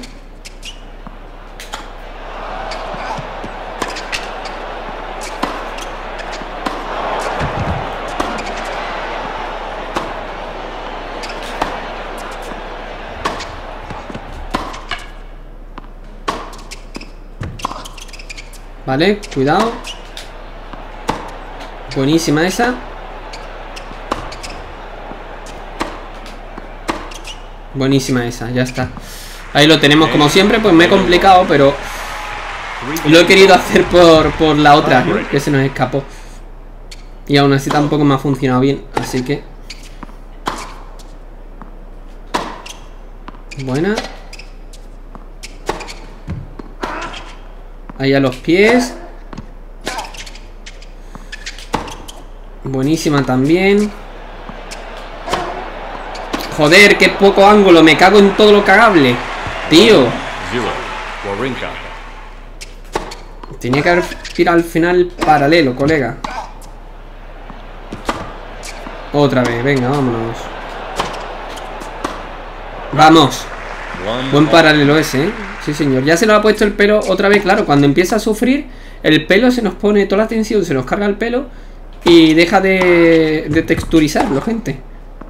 Vale, cuidado. Buenísima esa. Buenísima esa, ya está. Ahí lo tenemos como siempre. Pues me he complicado, pero lo he querido hacer por, por la otra, ¿no? Que se nos escapó. Y aún así tampoco me ha funcionado bien. Así que buena. Ahí a los pies. Buenísima también. Joder, qué poco ángulo. Me cago en todo lo cagable, tío. Tenía que haber tirado al final paralelo, colega. Otra vez, venga, vámonos. Vamos. Buen paralelo ese, ¿eh? Sí, señor. Ya se nos ha puesto el pelo otra vez. Claro, cuando empieza a sufrir, el pelo se nos pone toda la tensión, se nos carga el pelo y deja de, de texturizarlo, gente.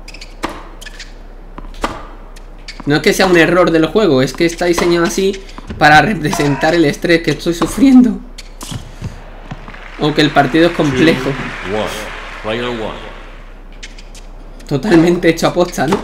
No es que sea un error del juego, es que está diseñado así para representar el estrés que estoy sufriendo. Aunque el partido es complejo. Totalmente hecho a posta, ¿no?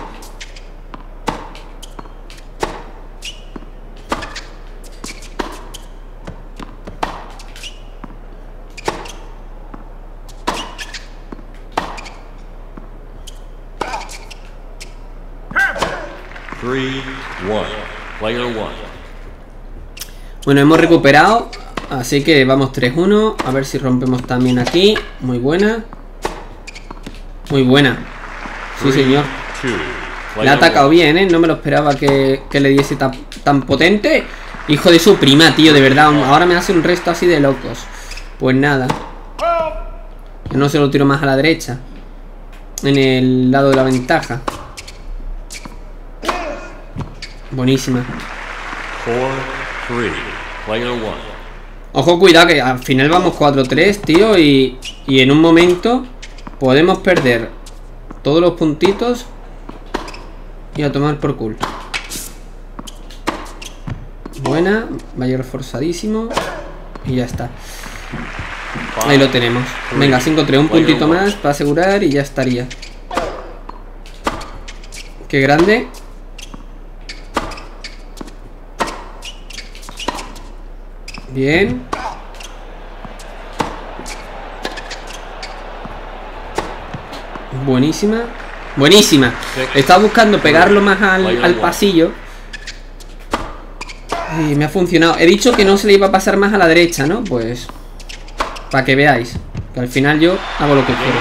Bueno, hemos recuperado. Así que vamos tres uno. A ver si rompemos también aquí. Muy buena. Muy buena. Sí, señor. Le ha atacado bien, ¿eh? No me lo esperaba que, que le diese tan, tan potente. Hijo de su prima, tío, de verdad. Ahora me hace un resto así de locos. Pues nada. Yo no se lo tiro más a la derecha. En el lado de la ventaja. Buenísima. Ojo, cuidado que al final vamos cuatro tres, tío. Y, y en un momento podemos perder todos los puntitos y a tomar por culo. Buena. Vaya reforzadísimo. Y ya está. Ahí lo tenemos. Venga, cinco tres. Un puntito más para asegurar y ya estaría. Qué grande. Bien. Buenísima. Buenísima. Estaba buscando pegarlo más al, al pasillo. Y me ha funcionado. He dicho que no se le iba a pasar más a la derecha, ¿no? Pues para que veáis que al final yo hago lo que quiero.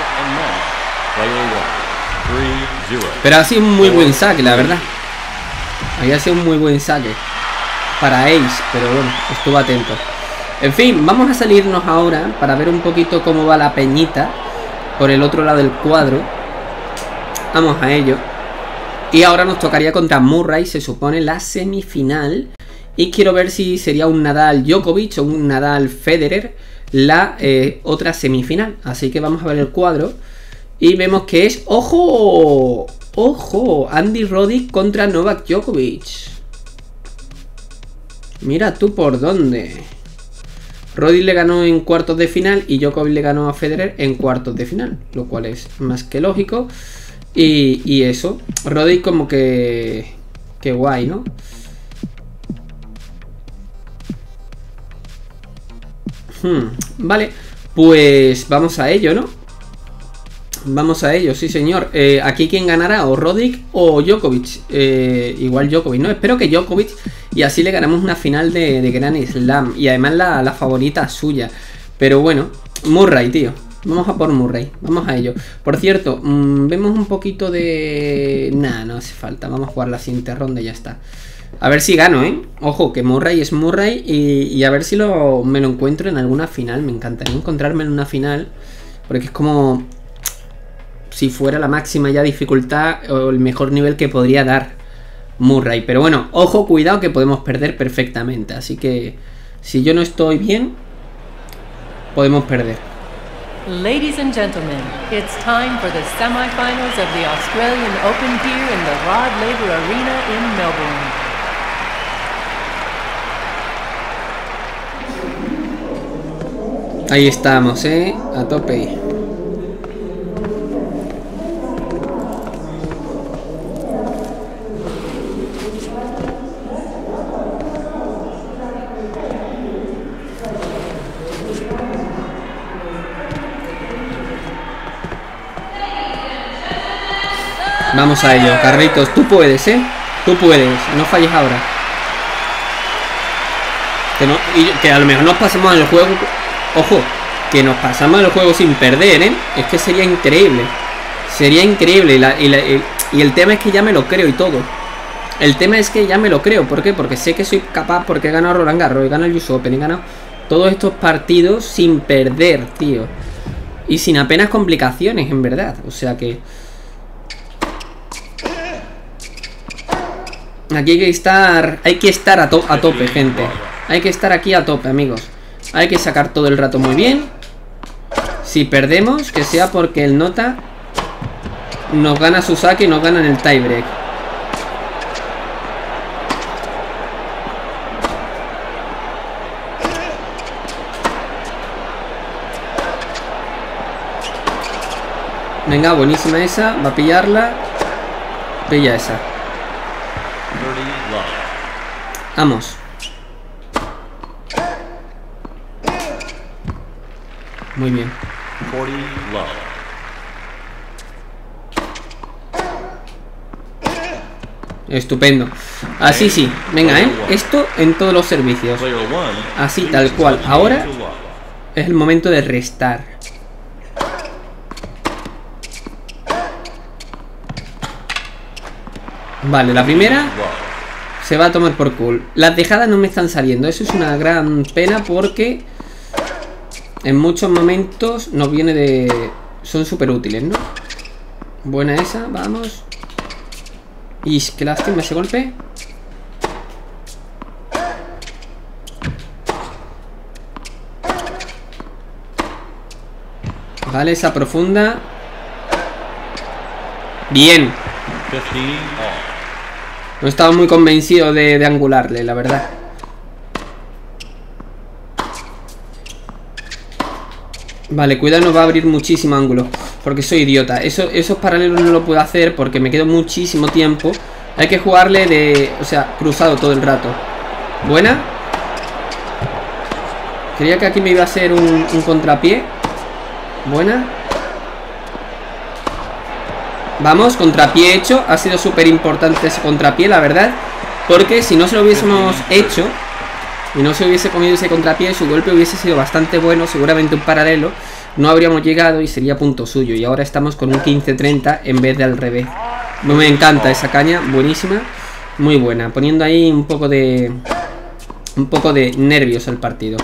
Pero ha sido un muy buen saque, la verdad. Había sido un muy buen saque para Ace, pero bueno, estuvo atento. En fin, vamos a salirnos ahora para ver un poquito cómo va la peñita por el otro lado del cuadro. Vamos a ello. Y ahora nos tocaría contra Murray, se supone, la semifinal. Y quiero ver si sería un Nadal Djokovic o un Nadal Federer la eh, otra semifinal. Así que vamos a ver el cuadro. Y vemos que es... ¡Ojo! ¡Ojo! Andy Roddick contra Novak Djokovic. Mira tú por dónde. Roddick le ganó en cuartos de final y Djokovic le ganó a Federer en cuartos de final. Lo cual es más que lógico. Y, y eso, Roddick como que... Qué guay, ¿no? Hmm, vale, pues vamos a ello, ¿no? Vamos a ello, sí señor. eh, Aquí quien ganará, o Roddick o Djokovic. eh, Igual Djokovic, ¿no? Espero que Djokovic. Y así le ganamos una final de, de Grand Slam. Y además la, la favorita suya. Pero bueno, Murray, tío. Vamos a por Murray, vamos a ello. Por cierto, mmm, vemos un poquito de... Nah, no hace falta, vamos a jugar la siguiente ronda y ya está. A ver si gano, ¿eh? Ojo, que Murray es Murray y, y a ver si lo, me lo encuentro en alguna final. Me encantaría encontrarme en una final, porque es como... si fuera la máxima ya dificultad o el mejor nivel que podría dar Murray. Pero bueno, ojo, cuidado que podemos perder perfectamente. Así que si yo no estoy bien, podemos perder. Ladies and gentlemen, it's time for the semifinals of the Australian Open here in the Rod Laver Arena in Melbourne. Ahí estamos, ¿eh? A tope. Vamos a ello, Carlitos, tú puedes, ¿eh? Tú puedes, no falles ahora. Que, no, y que a lo mejor nos pasamos en el juego. Ojo, que nos pasamos en el juego sin perder, ¿eh? Es que sería increíble. Sería increíble y, la, y, la, y, y el tema es que ya me lo creo y todo. El tema es que ya me lo creo, ¿por qué? Porque sé que soy capaz, porque he ganado Roland Garros, he ganado el U S Open, he ganado todos estos partidos sin perder, tío. Y sin apenas complicaciones, en verdad. O sea que... aquí hay que estar... Hay que estar a, to a tope, gente. Hay que estar aquí a tope, amigos. Hay que sacar todo el rato muy bien. Si perdemos, que sea porque el nota nos gana su saque y nos gana en el tiebreak. Venga, buenísima esa. Va a pillarla. Pilla esa. Vamos. Muy bien. Estupendo. Así sí. Venga, ¿eh? Esto en todos los servicios. Así, tal cual. Ahora es el momento de restar. Vale, la primera se va a tomar por cool. Las dejadas no me están saliendo. Eso es una gran pena porque en muchos momentos nos viene de... son súper útiles, ¿no? Buena esa, vamos. Y qué lástima ese golpe. Vale, esa profunda. Bien. No estaba muy convencido de, de angularle, la verdad. Vale, cuidado, nos va a abrir muchísimo ángulo. Porque soy idiota. Eso, esos paralelos no lo puedo hacer porque me quedo muchísimo tiempo. Hay que jugarle de... o sea, cruzado todo el rato. Buena. Creía que aquí me iba a hacer un, un contrapié. Buena. Vamos, contrapié hecho. Ha sido súper importante ese contrapié, la verdad. Porque si no se lo hubiésemos hecho y no se hubiese comido ese contrapié, su golpe hubiese sido bastante bueno. Seguramente un paralelo. No habríamos llegado y sería punto suyo. Y ahora estamos con un quince treinta en vez de al revés. Me encanta esa caña, buenísima. Muy buena, poniendo ahí un poco de Un poco de nervios al partido.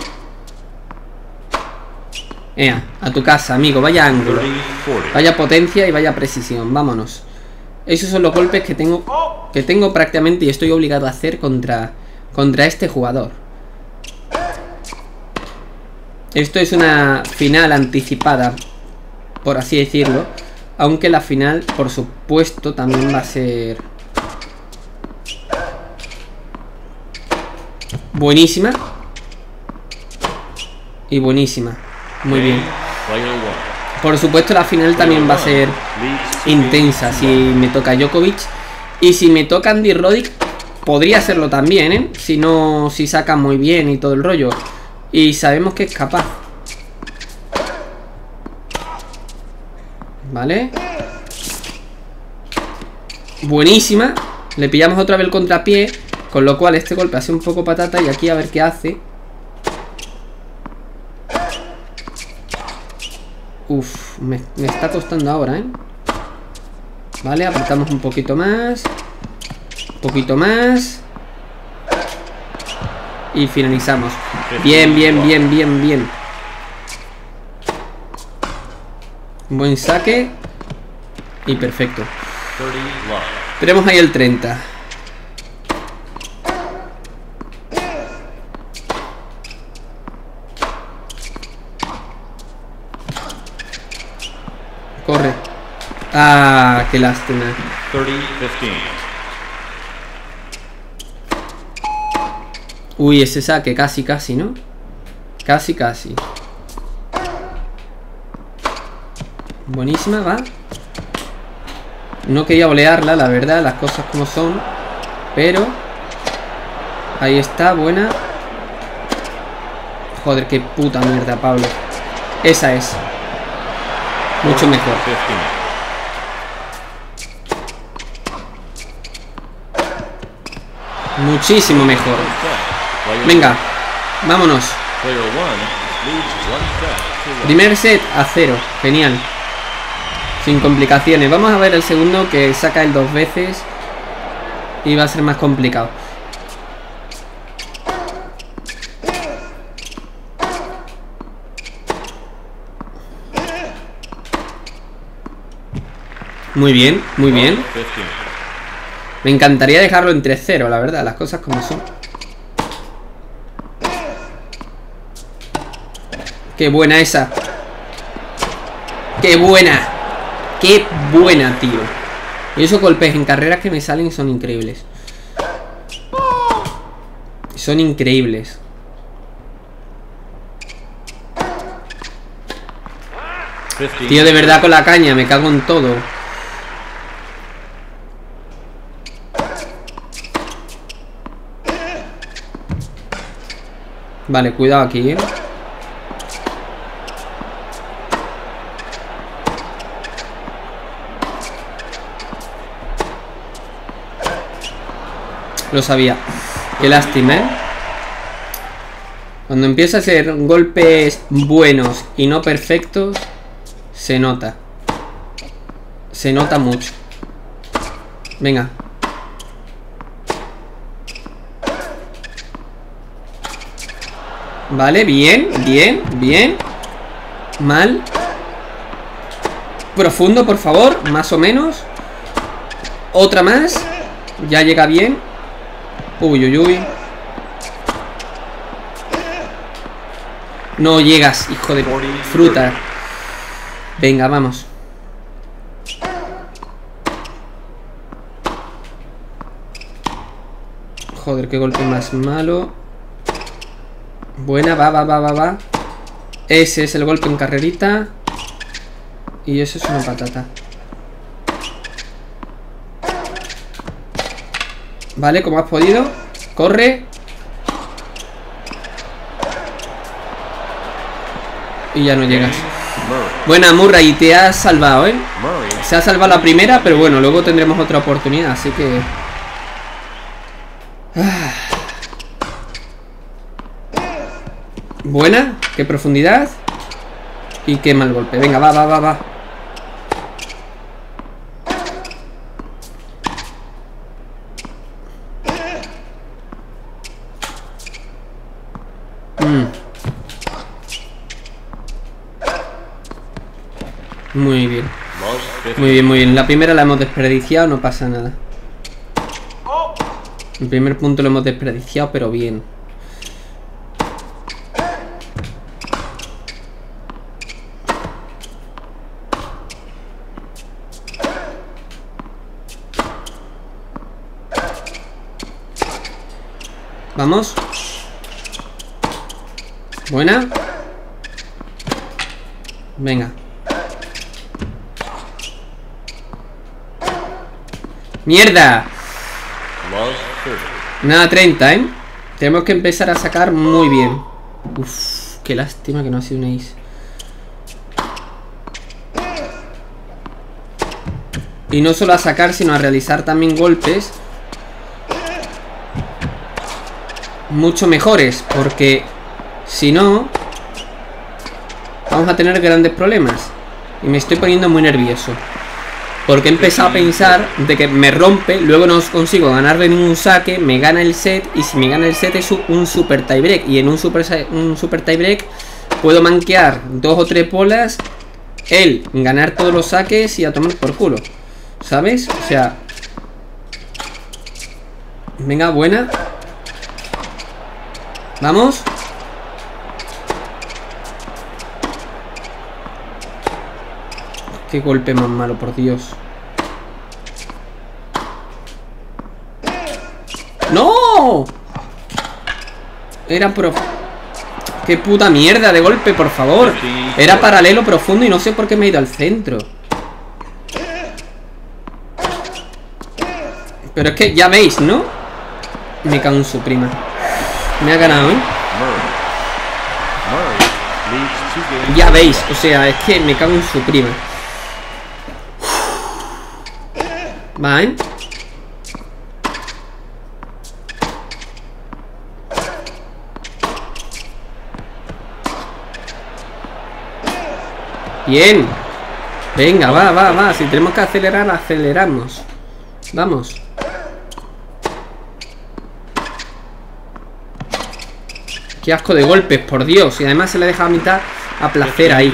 Ea, a tu casa, amigo, vaya ángulo, vaya potencia y vaya precisión. Vámonos. Esos son los golpes que tengo Que tengo prácticamente y estoy obligado a hacer contra Contra este jugador. Esto es una final anticipada, por así decirlo. Aunque la final, por supuesto, también va a ser buenísima. Y buenísima. Muy bien. Por supuesto la final también va a ser intensa si me toca Djokovic. Y si me toca Andy Roddick, podría serlo también, ¿eh? Si no, si saca muy bien y todo el rollo. Y sabemos que es capaz. Vale. Buenísima. Le pillamos otra vez el contrapié. Con lo cual este golpe hace un poco patata. Y aquí a ver qué hace. Uf, me, me está costando ahora, ¿eh? Vale, apretamos un poquito más. Un poquito más. Y finalizamos. Bien, bien, bien, bien, bien. Buen saque. Y perfecto. Tenemos ahí el treinta. Corre. Ah, qué lástima. Uy, ese saque casi, casi, ¿no? Casi, casi. Buenísima, va. No quería olearla, la verdad, las cosas como son. Pero ahí está, buena. Joder, qué puta mierda, Pablo. Esa es. Mucho mejor. Muchísimo mejor. Venga, vámonos. Primer set a cero. Genial. Sin complicaciones. Vamos a ver el segundo, que saca el dos veces y va a ser más complicado. Muy bien, muy bien. Me encantaría dejarlo en tres cero, la verdad, las cosas como son. Qué buena esa. Qué buena. Qué buena, tío. Y esos golpes en carreras que me salen son increíbles. Son increíbles. Tío, de verdad con la caña, me cago en todo. Vale, cuidado aquí, ¿eh? Lo sabía. Qué lástima, ¿eh? Cuando empieza a ser golpes buenos y no perfectos, se nota. Se nota mucho. Venga. Vale, bien, bien, bien. Mal. Profundo, por favor, más o menos. Otra más. Ya llega bien. Uy, uy, uy. No llegas, hijo de fruta. Venga, vamos. Joder, qué golpe más malo. Buena, va, va, va, va, va. Ese es el golpe en carrerita. Y eso es una patata. Vale, como has podido. Corre. Y ya no llegas. Buena, Murray, te has salvado, ¿eh? Murray. Se ha salvado la primera, pero bueno, luego tendremos otra oportunidad, así que... Ah. Buena, qué profundidad. Y qué mal golpe. Venga, va, va, va, va. Mm. Muy bien. Muy bien, muy bien. La primera la hemos desperdiciado, no pasa nada. El primer punto lo hemos desperdiciado, pero bien. Vamos. Buena. Venga. ¡Mierda! Nada, treinta, ¿eh? Tenemos que empezar a sacar muy bien. Uf, qué lástima que no ha sido un ace. Y no solo a sacar, sino a realizar también golpes mucho mejores, porque si no vamos a tener grandes problemas. Y me estoy poniendo muy nervioso, porque he empezado a pensar de que me rompe, luego no consigo ganarle ningún saque, me gana el set, y si me gana el set es un super tiebreak, y en un super, un super tiebreak puedo manquear dos o tres bolas, él ganar todos los saques y a tomar por culo, ¿sabes? O sea, venga, buena. Vamos. Qué golpe más malo, por Dios. ¡No! Era pro... ¡Qué puta mierda de golpe, por favor! Era paralelo profundo y no sé por qué me he ido al centro. Pero es que ya veis, ¿no? Me cago en su prima. Me ha ganado, ¿eh? Ya veis, o sea, es que me cago en su prima. Va, ¿eh? Bien. Venga, va, va, va. Si tenemos que acelerar, aceleramos. Vamos. Qué asco de golpes, por Dios. Y además se le deja a mitad a placer ahí.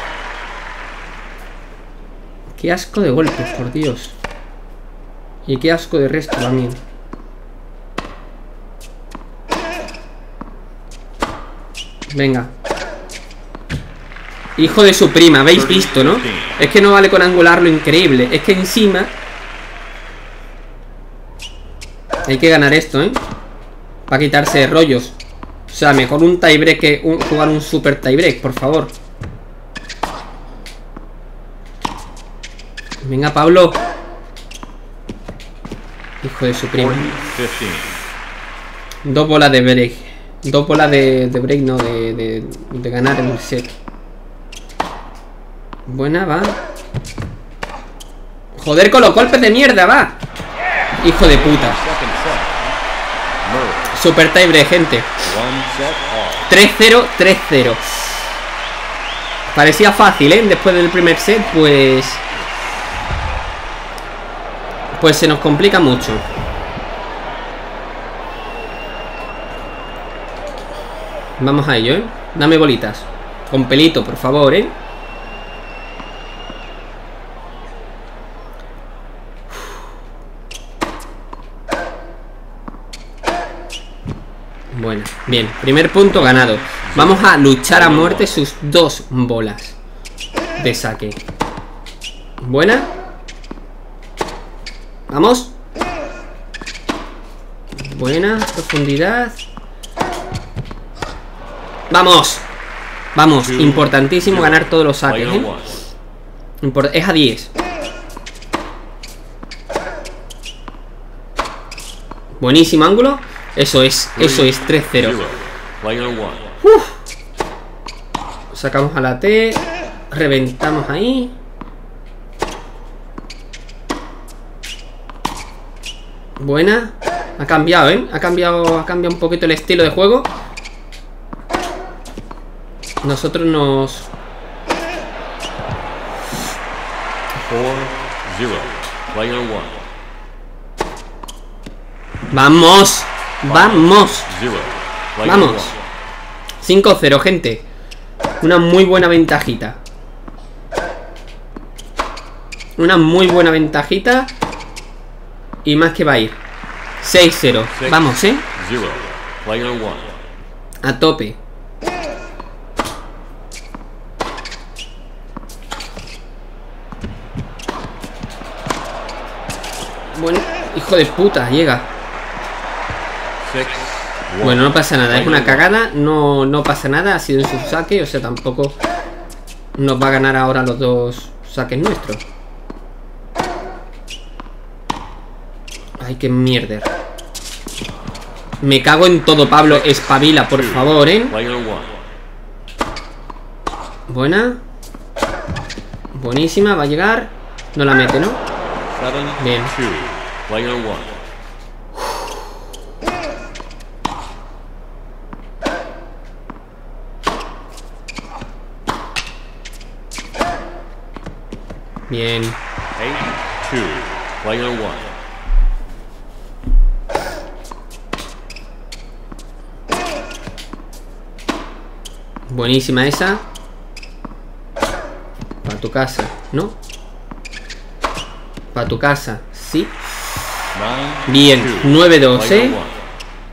Qué asco de golpes, por Dios. Y qué asco de resto también. Venga. Hijo de su prima, habéis visto, ¿no? Es que no vale con angular lo increíble. Es que encima hay que ganar esto, ¿eh? Para quitarse de rollos. O sea, mejor un tiebreak que un, jugar un super tiebreak, por favor. Venga, Pablo. Hijo de su prima. Dos bolas de break. Dos bolas de, de break, no, de, de, de ganar el set. Buena, va. Joder con los golpes de mierda, va. Hijo de puta. Super tiebreak, gente. tres cero, tres cero. Parecía fácil, ¿eh? Después del primer set, pues... Pues se nos complica mucho. Vamos a ello, ¿eh? Dame bolitas. Con pelito, por favor, ¿eh? Bueno, bien, primer punto ganado. Vamos a luchar a muerte sus dos bolas de saque. Buena. Vamos. Buena, profundidad. Vamos. Vamos, importantísimo ganar todos los saques, ¿eh? Import- es a diez. Buenísimo ángulo. Eso es, eso es, tres cero. Uf. Sacamos a la T. Reventamos ahí. Buena. Ha cambiado, ¿eh? Ha cambiado, ha cambiado un poquito el estilo de juego. Nosotros nos... four zero. Player one. ¡Vamos! ¡Vamos! Zero. Player ¡Vamos! one. cinco cero, gente. Una muy buena ventajita. Una muy buena ventajita. Y más que va a ir. seis cero. Vamos, ¿eh? Zero. Player one. A tope. Bueno, hijo de puta, llega. Six one. Bueno, no pasa nada, es una cagada. No, no pasa nada, ha sido en su saque. O sea, tampoco nos va a ganar ahora los dos saques nuestros. Ay, qué mierda. Me cago en todo, Pablo. Espabila, por favor, ¿eh? Player one. Buena. Buenísima, va a llegar. No la mete, ¿no? Seven Bien. two. Player one. Bien. Eight two. Player one. Buenísima esa. Para tu casa, ¿no? Para tu casa, sí. Nine Bien, two. nueve dos, Player ¿eh? one.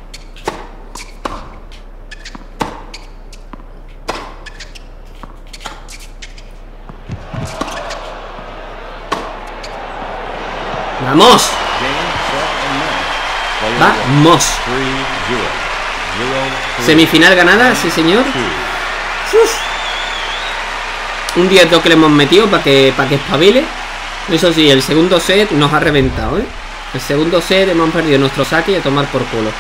¡Vamos! Game, set, and match. Player one. ¡Vamos! Three zero. Zero three. Semifinal ganada, sí señor. Two. Uf. Un diez dos que le hemos metido para que, para que espabile. Eso sí, el segundo set nos ha reventado, ¿eh? El segundo set hemos perdido nuestro saque y a tomar por culo.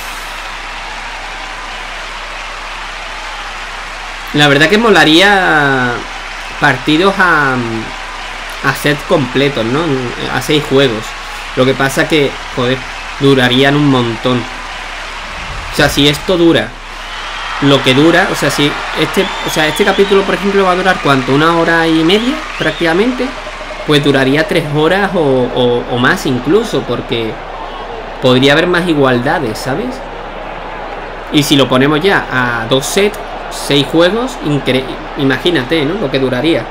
La verdad que molaría partidos a, a set completos, ¿no? A seis juegos. Lo que pasa que, joder, durarían un montón. O sea, si esto dura lo que dura, o sea, si este, o sea, este capítulo, por ejemplo, va a durar ¿cuánto? Una hora y media, prácticamente. Pues duraría tres horas o, o, o más incluso, porque podría haber más igualdades, ¿sabes? Y si lo ponemos ya a dos sets, seis juegos, imagínate, ¿no? Lo que duraría.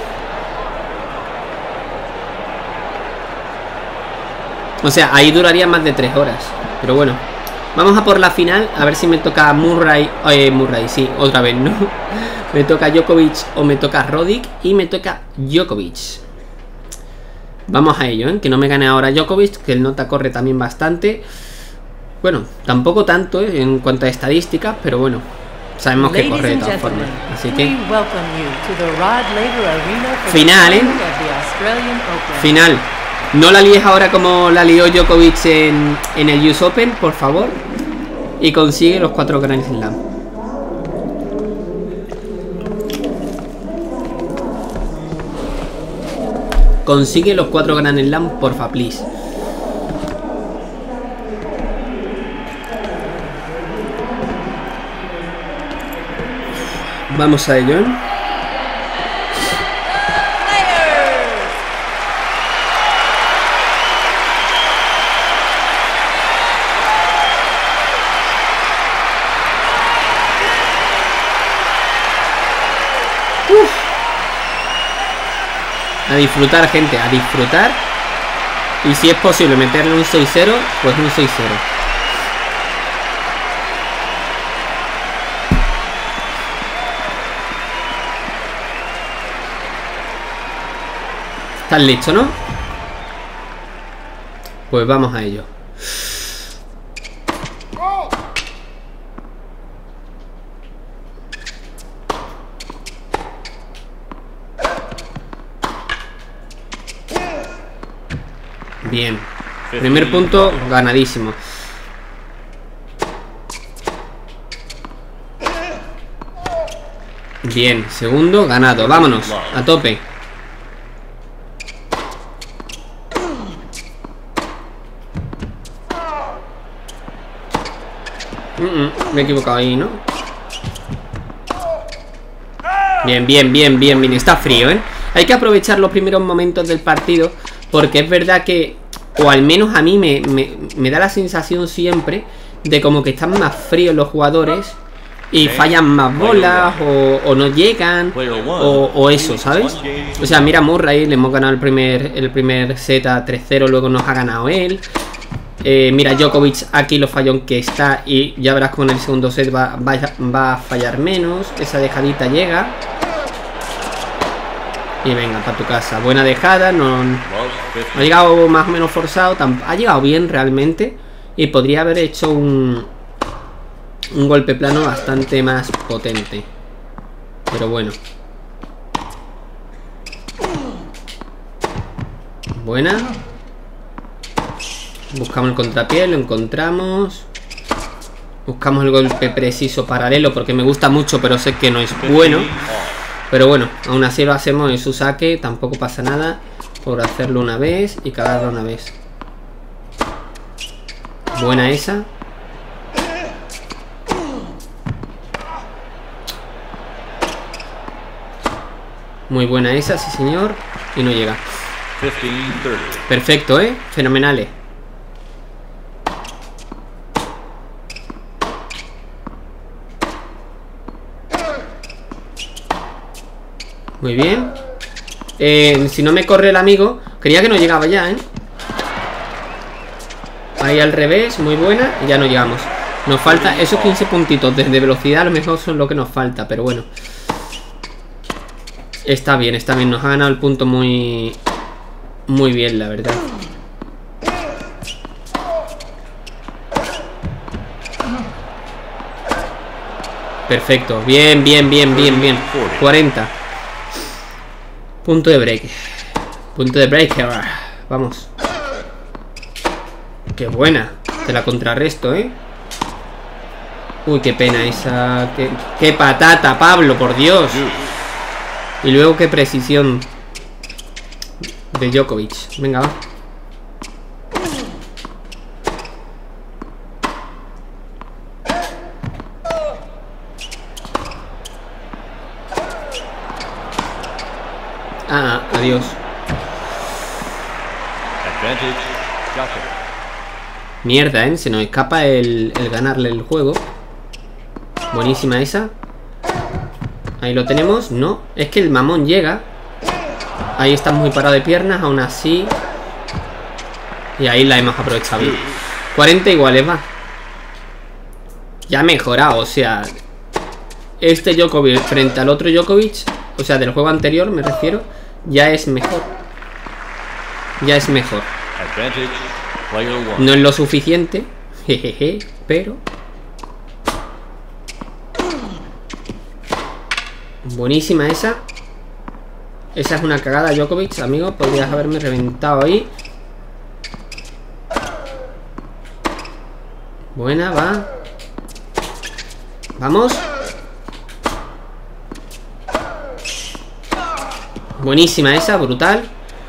O sea, ahí duraría más de tres horas. Pero bueno, vamos a por la final. A ver si me toca Murray. Eh, Murray, sí, otra vez, ¿no? Me toca Djokovic o me toca Roddick. Y me toca Djokovic. Vamos a ello, ¿eh? Que no me gane ahora Djokovic, que el nota corre también bastante. Bueno, tampoco tanto, ¿eh? En cuanto a estadísticas, pero bueno, sabemos que corre de todas formas. Así que final, ¿eh? Final. No la líes ahora como la lió Djokovic en, en el U S Open, por favor. Y consigue los cuatro Grand Slam. Consigue los cuatro Grand Slam, porfa, please. Vamos a ello, ¿eh? A disfrutar, gente, a disfrutar. Y si es posible meterle un seis cero, pues un seis cero. ¿Estás listo, no? Pues vamos a ello. Bien. Primer punto ganadísimo. Bien, segundo ganado. Vámonos, a tope. Mm -mm, me he equivocado ahí, ¿no? Bien, bien, bien, bien, bien. Está frío, ¿eh? Hay que aprovechar los primeros momentos del partido, porque es verdad que, o al menos a mí me, me, me da la sensación siempre de como que están más fríos los jugadores y fallan más bolas o, o no llegan o, o eso, ¿sabes? O sea, mira Murray, le hemos ganado el primer, el primer set a tres cero, luego nos ha ganado él. Eh, mira Djokovic aquí lo fallón que está y ya verás como en el segundo set va, va, va a fallar menos. Esa dejadita llega. Y venga, para tu casa. Buena dejada, no, no ha llegado más o menos forzado, ha llegado bien realmente. Y podría haber hecho un, un golpe plano bastante más potente. Pero bueno. Buena. Buscamos el contrapié, lo encontramos. Buscamos el golpe preciso paralelo porque me gusta mucho, pero sé que no es bueno. Pero bueno, aún así lo hacemos en su saque. Tampoco pasa nada por hacerlo una vez y cagarlo una vez. Buena esa. Muy buena esa, sí señor. Y no llega. Perfecto, ¿eh? Fenomenales. Muy bien. eh, Si no me corre el amigo. Creía que no llegaba ya, ¿eh? Ahí al revés, muy buena. Y ya no llegamos. Nos falta esos quince puntitos de, de velocidad. A lo mejor son lo que nos falta, pero bueno. Está bien, está bien. Nos ha ganado el punto muy... Muy bien, la verdad. Perfecto, bien, bien, bien, bien, bien. cuarenta. Punto de break. Punto de break. Vamos. Qué buena. Te la contrarresto, ¿eh? Uy, qué pena esa. Qué, qué patata, Pablo, por Dios. Y luego qué precisión de Djokovic. Venga, va. Ah, adiós. Mierda, ¿eh? Se nos escapa el, el ganarle el juego. Buenísima esa. Ahí lo tenemos. No, es que el mamón llega. Ahí está muy parado de piernas, aún así. Y ahí la hemos aprovechado bien. cuarenta iguales, va. Ya ha mejorado, o sea. Este Djokovic frente al otro Djokovic, o sea, del juego anterior me refiero, ya es mejor. Ya es mejor. No es lo suficiente, jejeje, pero... Buenísima esa. Esa es una cagada, Djokovic, amigo. Podrías haberme reventado ahí. Buena, va. Vamos. Buenísima esa, brutal.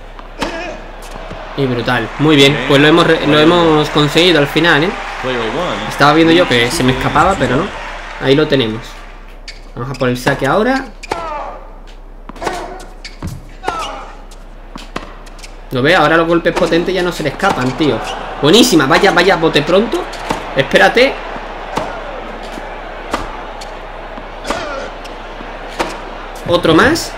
Y brutal, muy bien. Pues lo hemos, lo hemos conseguido al final, ¿eh? Estaba viendo yo que se me escapaba, pero no. Ahí lo tenemos. Vamos a por el saque ahora. ¿Lo ve? Ahora los golpes potentes ya no se le escapan, tío. Buenísima, vaya, vaya, bote pronto. Espérate. Otro más.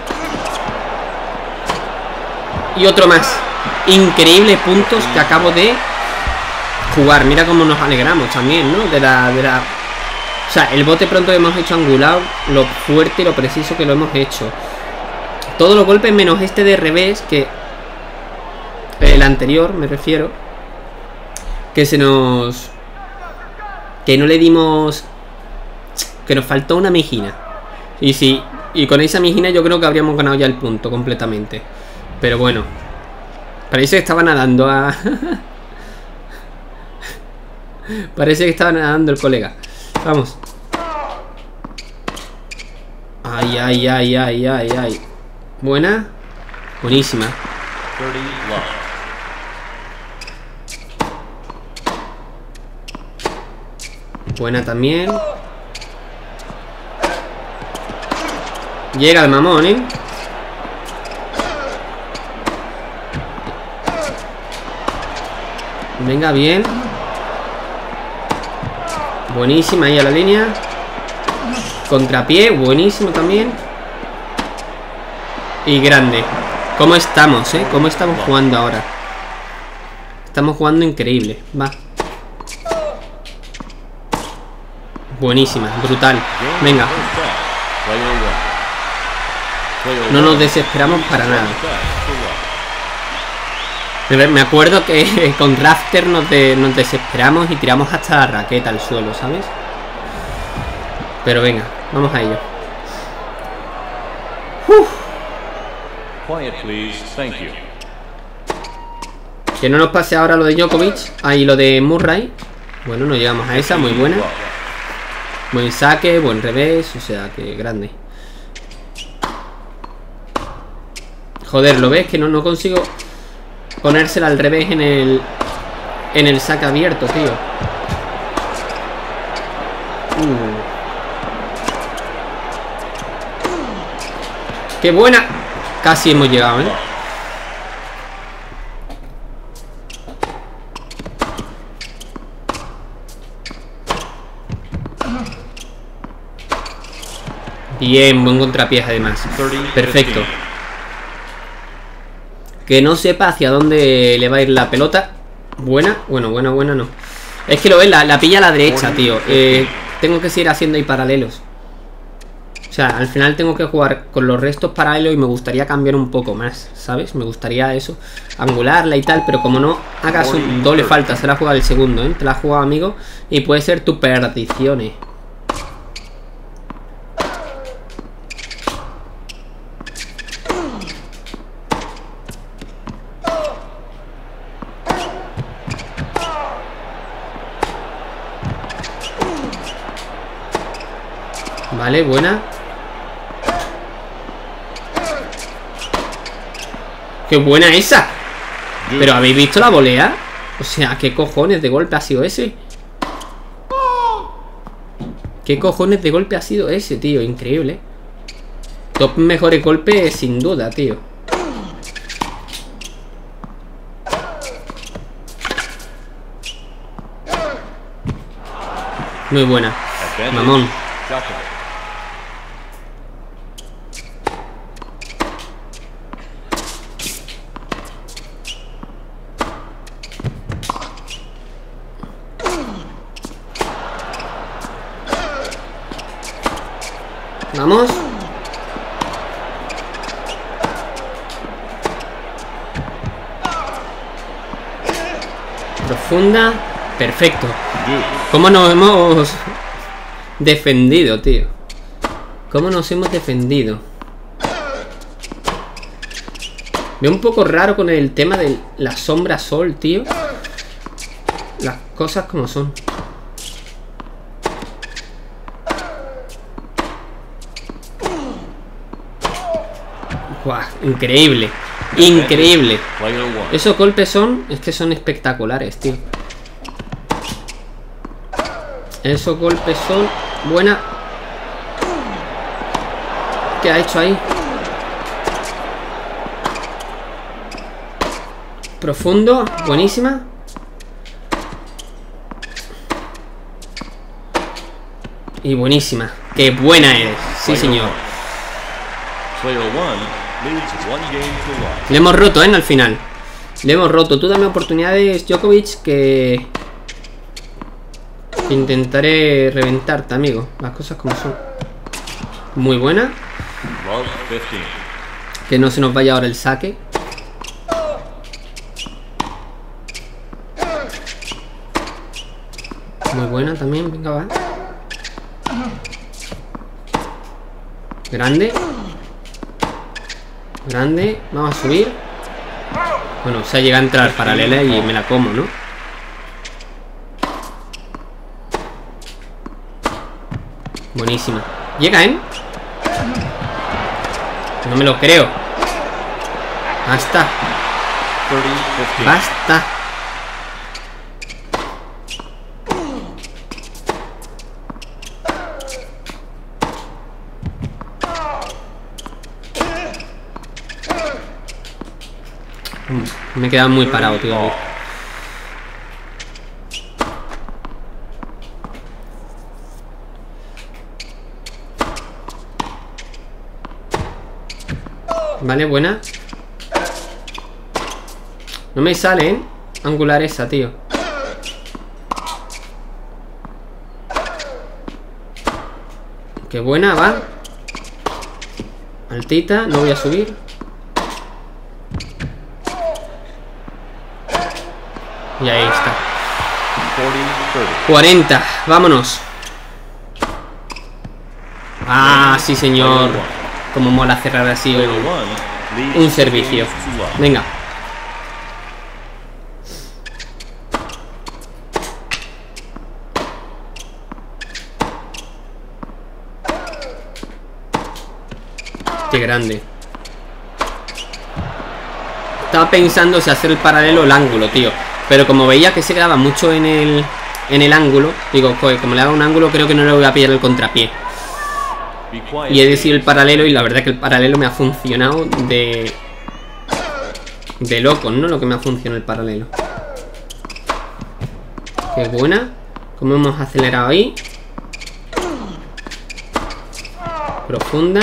Y otro más. Increíbles puntos que acabo de jugar. Mira cómo nos alegramos también, ¿no? De la, de la... O sea, el bote pronto que hemos hecho angulado, lo fuerte y lo preciso que lo hemos hecho. Todos los golpes menos este de revés, que... El anterior, me refiero. Que se nos... Que no le dimos... Que nos faltó una mijina. Y sí, y con esa mijina yo creo que habríamos ganado ya el punto completamente. Pero bueno. Parece que estaba nadando a... Parece que estaba nadando el colega. Vamos. Ay, ay, ay, ay, ay, ay. Buena. Buenísima. Buena también. Llega el mamón, ¿eh? Venga, bien. Buenísima ahí a la línea. Contrapié, buenísimo también. Y grande. ¿Cómo estamos, eh? ¿Cómo estamos jugando ahora? Estamos jugando increíble. Va. Buenísima, brutal. Venga. No nos desesperamos para nada. Me acuerdo que con Rafter nos, de, nos desesperamos y tiramos hasta la raqueta al suelo, ¿sabes? Pero venga, vamos a ello. Uf. Que no nos pase ahora lo de Djokovic. Ahí lo de Murray. Bueno, no llegamos a esa, muy buena. Buen saque, buen revés. O sea, que grande. Joder, ¿lo ves? Que no, no consigo ponérsela al revés en el En el saque abierto, tío. uh. ¡Qué buena! Casi hemos llegado, ¿eh? Bien, buen contrapié además. Perfecto. Que no sepa hacia dónde le va a ir la pelota. Buena, bueno, buena, buena no. Es que lo ves, la, la pilla a la derecha, tío. eh, Tengo que seguir haciendo ahí paralelos. O sea, al final tengo que jugar con los restos paralelos y me gustaría cambiar un poco más, ¿sabes? Me gustaría eso, angularla y tal, pero como no hagas un doble falta, se la ha jugado el segundo, ¿eh? Te la ha jugado, amigo, y puede ser tu perdición, ¿eh? Vale, buena. ¡Qué buena esa! ¿Pero habéis visto la volea? O sea, ¿qué cojones de golpe ha sido ese? ¿Qué cojones de golpe ha sido ese, tío? Increíble. Top mejores golpes sin duda, tío. Muy buena. Mamón. Vamos. Profunda. Perfecto. ¿Cómo nos hemos defendido, tío? ¿Cómo nos hemos defendido? Veo un poco raro con el tema de la sombra sol, tío. Las cosas como son. Buah, increíble. Increíble. Esos golpes son... Es que son espectaculares, tío. Esos golpes son... Buena. ¿Qué ha hecho ahí? Profundo. Buenísima. Y buenísima. ¡Qué buena eres! Sí, señor. Le hemos roto, ¿eh? Al final. Le hemos roto. Tú dame oportunidades, Djokovic, que... que intentaré reventarte, amigo. Las cosas como son. Muy buena. Que no se nos vaya ahora el saque. Muy buena también. Venga, va. Grande. Grande. Vamos a subir. Bueno, se ha llegado a entrar paralela y me la como, ¿no? Buenísima. Llega, ¿eh? No me lo creo. Basta. Basta. Me he quedado muy parado, tío. Vale, buena. No me sale, ¿eh? Angular esa, tío. Qué buena, va. Altita, no voy a subir. Y ahí está. cuarenta, vámonos. Ah, sí señor. Como mola cerrar así un, un servicio. Venga. Qué grande. Estaba pensando si hacer el paralelo o el ángulo, tío. Pero como veía que se quedaba mucho en el en el ángulo, digo, joder, como le haga un ángulo, creo que no le voy a pillar el contrapié. Y he decidido el paralelo y la verdad que el paralelo me ha funcionado de... de loco, ¿no? Lo que me ha funcionado el paralelo. Qué buena. Como hemos acelerado ahí. Profunda.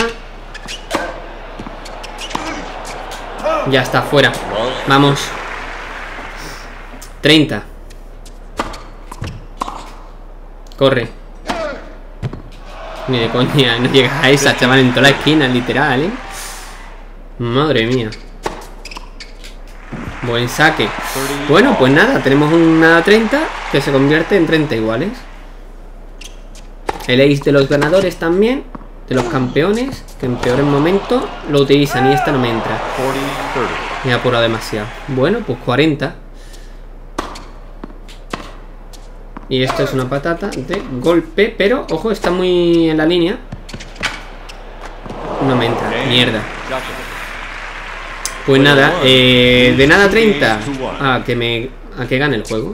Ya está, fuera. Vamos. treinta. Corre. Ni de coña, no llegas a esa, chaval, en toda la esquina, literal, ¿eh? Madre mía. Buen saque. Bueno, pues nada, tenemos una treinta que se convierte en treinta iguales. El ace de los ganadores también, de los campeones, que en peores momentos lo utilizan y esta no me entra. Me ha apurado demasiado. Bueno, pues cuarenta. Y esto es una patata de golpe, pero, ojo, está muy en la línea. No me entra, mierda. Pues nada, eh, de nada treinta a que me a que gane el juego.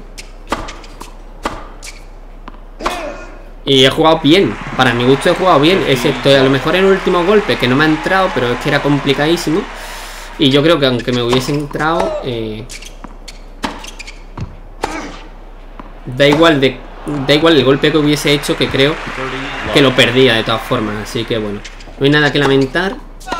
Y he jugado bien, para mi gusto he jugado bien, excepto a lo mejor en el último golpe que no me ha entrado, pero es que era complicadísimo. Y yo creo que aunque me hubiese entrado, eh, da igual de da igual el golpe que hubiese hecho, que creo que lo perdía de todas formas. Así que bueno, no hay nada que lamentar.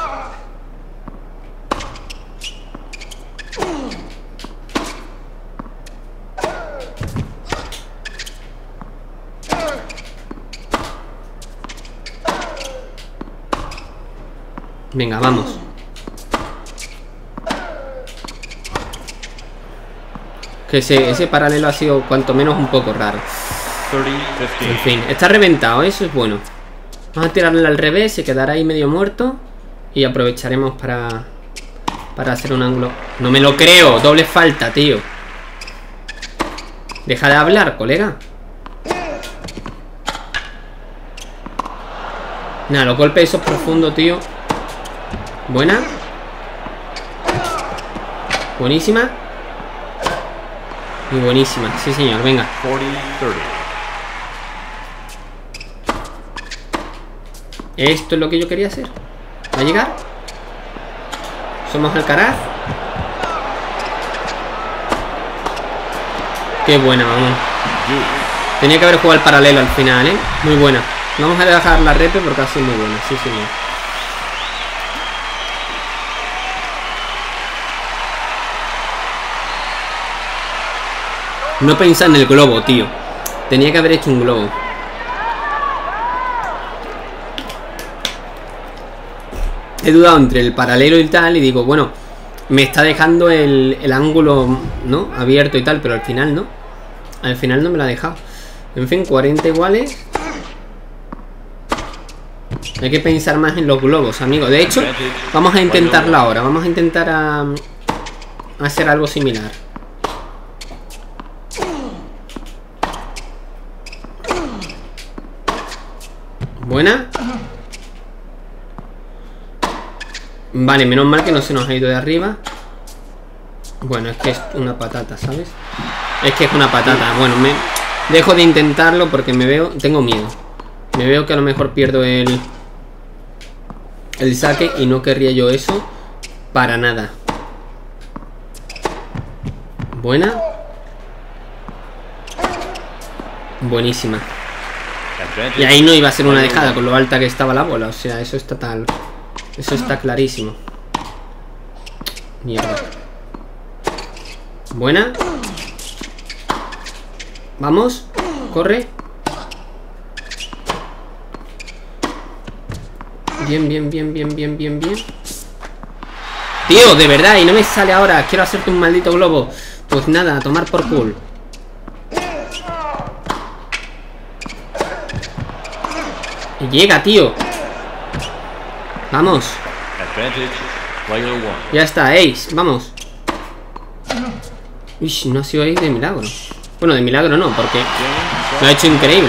Venga, vamos. Que ese, ese paralelo ha sido cuanto menos un poco raro. En fin, está reventado, eso es bueno. Vamos a tirarle al revés, se quedará ahí medio muerto. Y aprovecharemos para Para hacer un ángulo. No me lo creo, doble falta, tío. Deja de hablar, colega. Nada, los golpes esos profundos, tío. Buena. Buenísima. Y buenísima, sí señor, venga. Esto es lo que yo quería hacer. ¿Va a llegar? Somos Alcaraz. Qué buena, vamos. Tenía que haber jugado el paralelo al final, ¿eh? Muy buena. Vamos a dejar la repe porque ha sido muy buena, sí señor. No pensé en el globo, tío. Tenía que haber hecho un globo. He dudado entre el paralelo y tal. Y digo, bueno, me está dejando el, el ángulo, ¿no? Abierto y tal, pero al final no. Al final no me lo ha dejado. En fin, cuarenta iguales. Hay que pensar más en los globos, amigo. De hecho, vamos a intentarlo ahora. Vamos a intentar a, a hacer algo similar. Buena. Vale, menos mal que no se nos ha ido de arriba. Bueno, es que es una patata, ¿sabes? Es que es una patata. Bueno, me dejo de intentarlo porque me veo... Tengo miedo. Me veo que a lo mejor pierdo el... El saque y no querría yo eso para nada. Buena. Buenísima. Y ahí no iba a ser una dejada con lo alta que estaba la bola. O sea, eso está tal... Eso está clarísimo. Mierda. Buena. Vamos. Corre. Bien, bien, bien, bien, bien, bien, bien. Tío, de verdad, y no me sale ahora. Quiero hacerte un maldito globo. Pues nada, a tomar por cool. Y llega, tío. Vamos. Ya está, ace, vamos. Uy, no ha sido ace de milagro. Bueno, de milagro no, porque lo ha hecho increíble.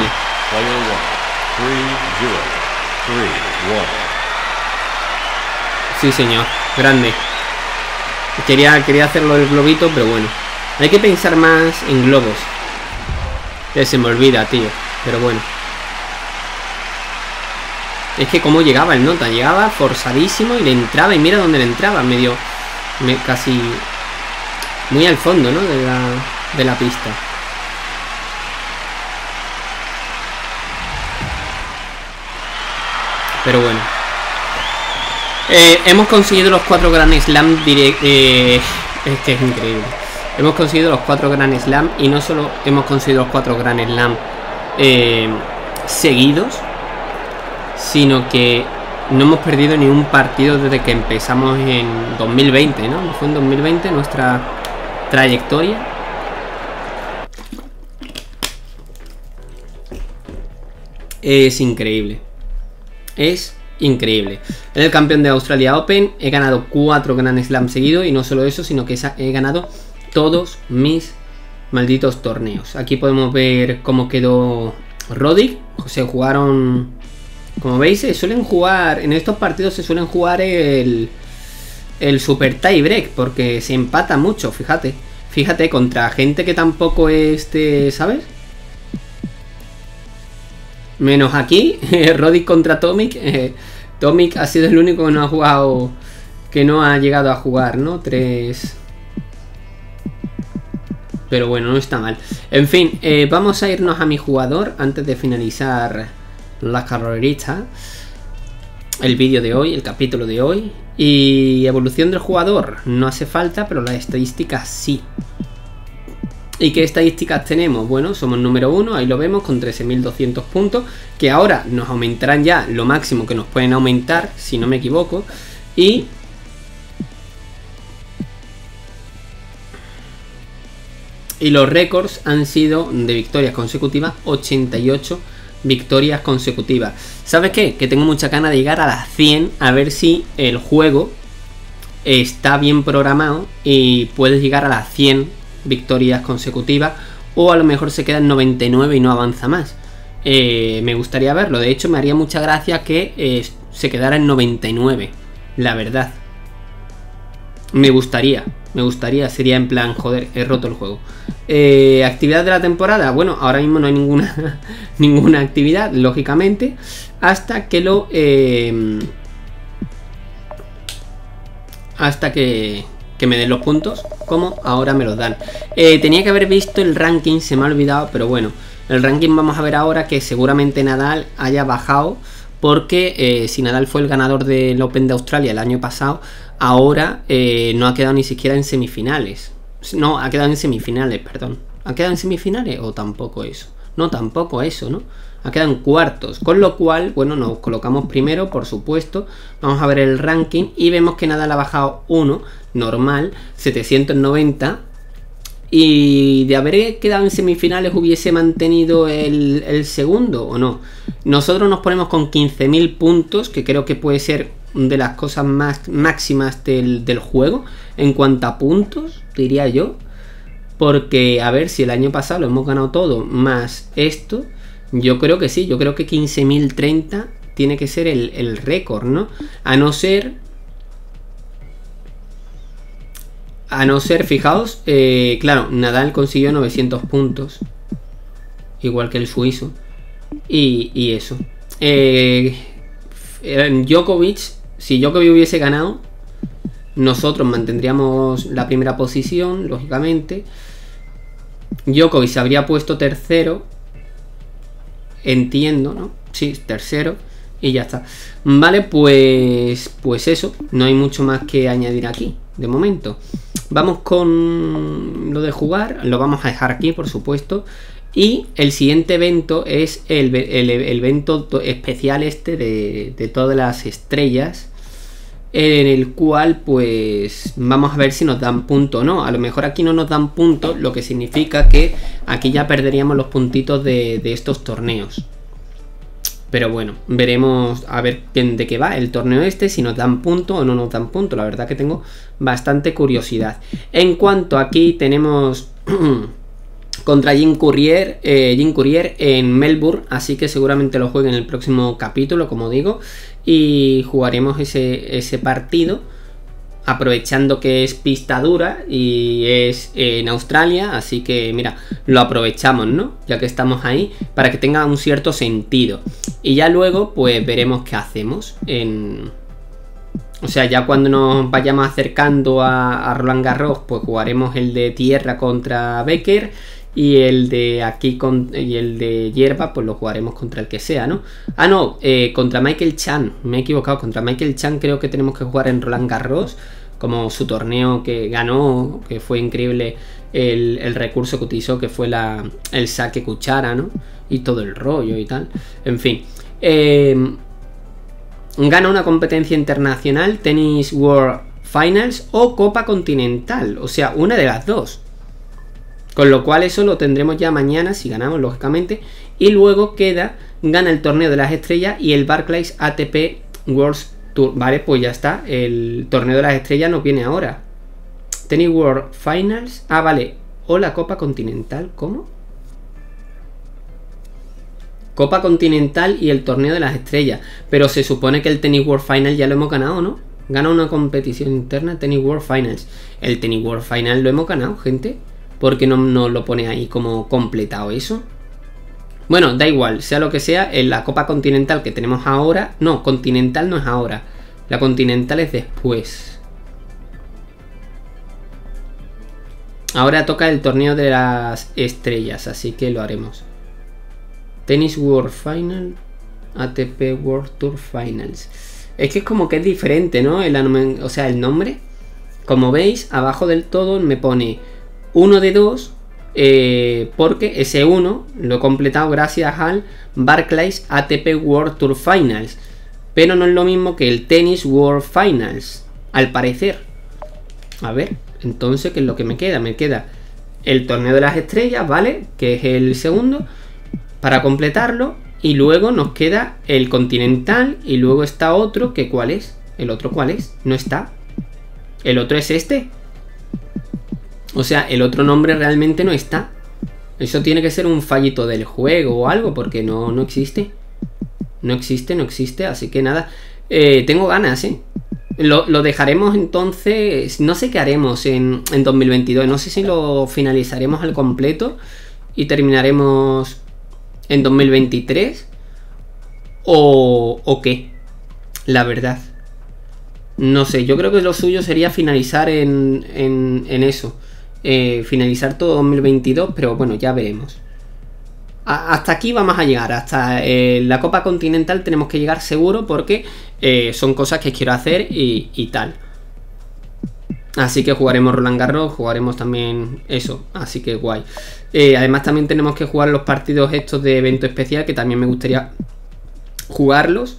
Sí, señor, grande. Quería, quería hacerlo del globito, pero bueno. Hay que pensar más en globos. Que se me olvida, tío. Pero bueno. Es que como llegaba el nota, llegaba forzadísimo y le entraba. Y mira dónde le entraba, medio... Me, casi... Muy al fondo, ¿no? De la, de la pista. Pero bueno. Eh, hemos conseguido los cuatro Grand Slam direct... Eh, es que es increíble. Hemos conseguido los cuatro Grand Slam. Y no solo hemos conseguido los cuatro Grand Slam eh, seguidos, sino que no hemos perdido ni un partido desde que empezamos en dos mil veinte, ¿no? Fue en dos mil veinte nuestra trayectoria. Es increíble. Es increíble. En el campeón de Australia Open he ganado cuatro Grand Slam seguidos. Y no solo eso, sino que he ganado todos mis malditos torneos. Aquí podemos ver cómo quedó Roddick. Se jugaron... Como veis, se suelen jugar... En estos partidos se suelen jugar el... El super tie break. Porque se empata mucho, fíjate. Fíjate, contra gente que tampoco es de... ¿Sabes? Menos aquí. Roddick contra Tomic. Eh, Tomic ha sido el único que no ha jugado... Que no ha llegado a jugar, ¿no? Tres... Pero bueno, no está mal. En fin, eh, vamos a irnos a mi jugador antes de finalizar la carrerita. El vídeo de hoy, el capítulo de hoy. Y evolución del jugador no hace falta, pero las estadísticas sí. ¿Y qué estadísticas tenemos? Bueno, somos número uno, ahí lo vemos, con trece mil doscientos puntos. Que ahora nos aumentarán ya lo máximo que nos pueden aumentar, si no me equivoco. Y... Y los récords han sido de victorias consecutivas, ochenta y ocho victorias consecutivas. ¿Sabes qué? Que tengo mucha ganas de llegar a las cien, a ver si el juego está bien programado y puedes llegar a las cien victorias consecutivas, o a lo mejor se queda en noventa y nueve y no avanza más. Eh, me gustaría verlo. De hecho, me haría mucha gracia que eh, se quedara en noventa y nueve, la verdad. Me gustaría, me gustaría, sería en plan, joder, he roto el juego. Eh, actividad de la temporada, bueno, ahora mismo no hay ninguna ninguna actividad, lógicamente, hasta que lo... Eh, hasta que, que me den los puntos, como ahora me los dan. Eh, tenía que haber visto el ranking, se me ha olvidado, pero bueno, el ranking vamos a ver ahora que seguramente Nadal haya bajado, porque eh, si Nadal fue el ganador del Open de Australia el año pasado, ahora eh, no ha quedado ni siquiera en semifinales. No, ha quedado en semifinales, perdón. ¿Ha quedado en semifinales o tampoco eso? No, tampoco eso, ¿no? Ha quedado en cuartos. Con lo cual, bueno, nos colocamos primero, por supuesto. Vamos a ver el ranking y vemos que Nadal ha bajado uno, normal, setecientos noventa. Y de haber quedado en semifinales, ¿hubiese mantenido el, el segundo o no? Nosotros nos ponemos con quince mil puntos, que creo que puede ser de las cosas más máximas del, del juego en cuanto a puntos, diría yo. Porque, a ver, si el año pasado lo hemos ganado todo, más esto, yo creo que sí, yo creo que quince mil treinta tiene que ser el, el récord, ¿no? A no ser A no ser, fijaos, eh, claro, Nadal consiguió novecientos puntos. Igual que el suizo. Y, y eso. Eh, Djokovic, si Djokovic hubiese ganado, nosotros mantendríamos la primera posición, lógicamente. Djokovic se habría puesto tercero. Entiendo, ¿no? Sí, tercero. Y ya está. Vale, pues, pues eso. No hay mucho más que añadir aquí, de momento. Vamos con lo de jugar. Lo vamos a dejar aquí, por supuesto. Y el siguiente evento es el, el, el evento especial este de, de todas las estrellas, en el cual pues vamos a ver si nos dan punto o no. A lo mejor aquí no nos dan punto, lo que significa que aquí ya perderíamos los puntitos de, de estos torneos. Pero bueno, veremos a ver de qué va el torneo este, si nos dan punto o no nos dan punto. La verdad que tengo bastante curiosidad. En cuanto aquí tenemos... contra Jim Courier, eh, Jim Courier en Melbourne, así que seguramente lo juegue en el próximo capítulo, como digo, y jugaremos ese, ese partido, aprovechando que es pista dura y es en Australia, así que mira, lo aprovechamos, ¿no? Ya que estamos ahí, para que tenga un cierto sentido. Y ya luego, pues veremos qué hacemos en... O sea, ya cuando nos vayamos acercando a, a Roland Garros, pues jugaremos el de tierra contra Becker. Y el de aquí con, y el de hierba, pues lo jugaremos contra el que sea, ¿no? Ah, no, eh, contra Michael Chan. Me he equivocado, contra Michael Chan creo que tenemos que jugar en Roland Garros, como su torneo que ganó, que fue increíble el, el recurso que utilizó, que fue la, el saque cuchara, ¿no? Y todo el rollo y tal. En fin. Eh, gana una competencia internacional, Tennis World Finals o Copa Continental. O sea, una de las dos. Con lo cual eso lo tendremos ya mañana, si ganamos, lógicamente. Y luego queda, gana el torneo de las estrellas y el Barclays A T P World Tour. Vale, pues ya está. El torneo de las estrellas nos viene ahora. Tennis World Finals. Ah, vale. O la Copa Continental. ¿Cómo? Copa Continental y el torneo de las estrellas. Pero se supone que el Tennis World Finals ya lo hemos ganado, ¿no? Gana una competición interna, Tennis World Finals. El Tennis World Finals lo hemos ganado, gente. ¿Por qué no nos lo pone ahí como completado eso? Bueno, da igual, sea lo que sea, en la Copa Continental que tenemos ahora... No, Continental no es ahora. La Continental es después. Ahora toca el torneo de las estrellas, así que lo haremos. Tennis World Final, A T P World Tour Finals. Es que es como que es diferente, ¿no? El, o sea, el nombre. Como veis, abajo del todo me pone... uno de dos, eh, porque ese uno lo he completado gracias al Barclays A T P World Tour Finals. Pero no es lo mismo que el Tennis World Finals, al parecer. A ver, entonces, ¿qué es lo que me queda? Me queda el torneo de las estrellas, ¿vale? Que es el segundo, para completarlo. Y luego nos queda el Continental. Y luego está otro, que ¿cuál es? ¿El otro cuál es? No está. ¿El otro es este? O sea, el otro nombre realmente no está. Eso tiene que ser un fallito del juego o algo, porque no, no existe. No existe, no existe, así que nada. Eh, tengo ganas, ¿eh? Lo, lo dejaremos entonces... No sé qué haremos en, en dos mil veintidós. No sé si lo finalizaremos al completo y terminaremos en dos mil veintitrés. O, o qué. La verdad. No sé, yo creo que lo suyo sería finalizar en, en, en eso. Eh, finalizar todo dos mil veintidós, pero bueno, ya veremos. A, hasta aquí vamos a llegar, hasta eh, la Copa Continental tenemos que llegar seguro, porque eh, son cosas que quiero hacer y, y tal. Así que jugaremos Roland Garros, jugaremos también eso, así que guay. Eh, además también tenemos que jugar los partidos estos de evento especial, que también me gustaría jugarlos.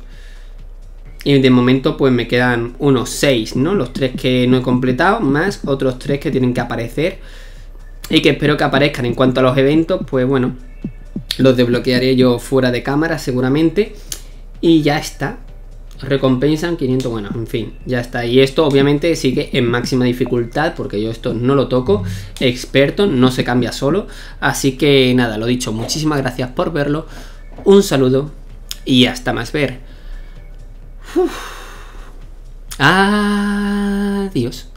Y de momento pues me quedan unos seis, ¿no? Los tres que no he completado, más otros tres que tienen que aparecer y que espero que aparezcan. En cuanto a los eventos, pues bueno, los desbloquearé yo fuera de cámara seguramente. Y ya está. Recompensan quinientos, bueno, en fin, ya está. Y esto obviamente sigue en máxima dificultad, porque yo esto no lo toco. Experto, no se cambia solo. Así que nada, lo dicho, muchísimas gracias por verlo. Un saludo y hasta más ver. Uf. Adiós.